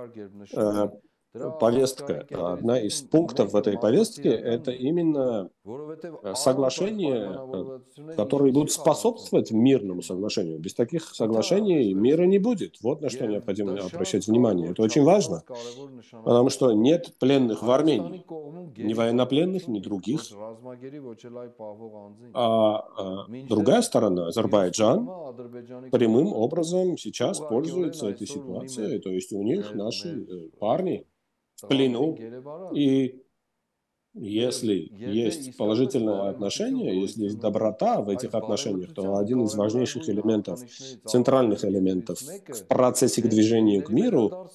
повестка, одна из пунктов в этой повестке, это именно соглашения, которые будут способствовать мирному соглашению. Без таких соглашений мира не будет. Вот на что необходимо обращать внимание. Это очень важно, потому что нет пленных в Армении. Ни военнопленных, ни других. А другая сторона, Азербайджан, прямым образом сейчас пользуется этой ситуацией. То есть у них наши парни в плену. И если есть положительное отношение, если есть доброта в этих отношениях, то один из важнейших элементов, центральных элементов в процессе к движению к миру,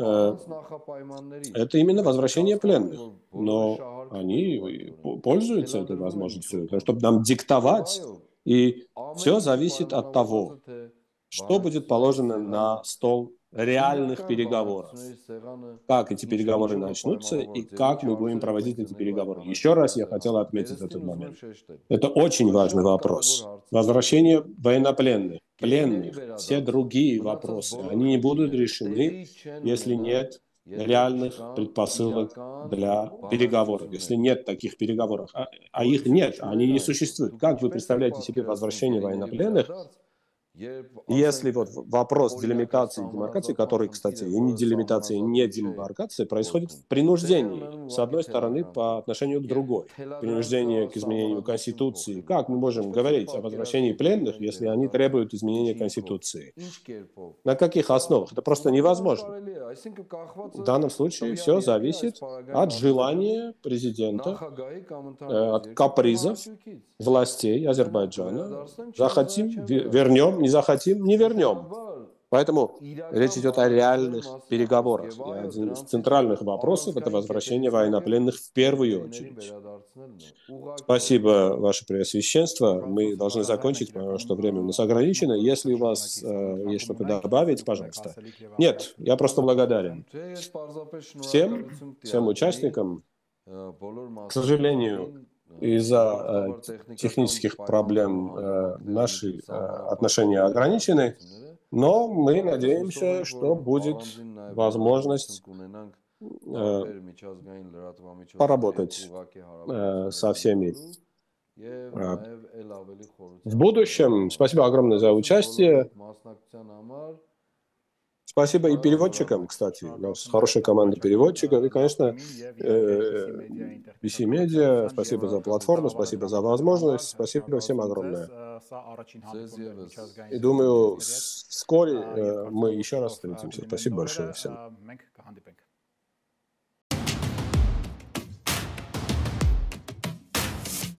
это именно возвращение пленных. Но они пользуются этой возможностью, чтобы нам диктовать. И все зависит от того, что будет положено на стол реальных переговоров. Как эти переговоры начнутся и как мы будем проводить эти переговоры. Еще раз я хотел отметить этот момент. Это очень важный вопрос. Возвращение военнопленных, пленных, все другие вопросы, они не будут решены, если нет реальных предпосылок для переговоров. Если нет таких переговоров, а их нет, они не существуют. Как вы представляете себе возвращение военнопленных, если вопрос делимитации и демаркации, который, кстати, и не делимитация, и не демаркация, происходит в принуждении, с одной стороны, по отношению к другой. Принуждение к изменению Конституции. Как мы можем говорить о возвращении пленных, если они требуют изменения Конституции? На каких основах? Это просто невозможно. В данном случае все зависит от желания президента, от капризов властей Азербайджана. Захотим — вернем, не захотим — не вернем. Поэтому речь идет о реальных переговорах. И один из центральных вопросов – это возвращение военнопленных в первую очередь. Спасибо, Ваше Преосвященство. Мы должны закончить, потому что время у нас ограничено. Если у вас есть что-то добавить, пожалуйста. Нет, я просто благодарен всем участникам. К сожалению, из-за технических проблем наши отношения ограничены, но мы надеемся, что будет возможность поработать со всеми в будущем. Спасибо огромное за участие. Спасибо и переводчикам, кстати. У нас хорошая команда переводчиков. И, конечно, BC Media. Спасибо за платформу, спасибо за возможность. Спасибо всем огромное. И думаю, вскоре мы еще раз встретимся. Спасибо большое всем.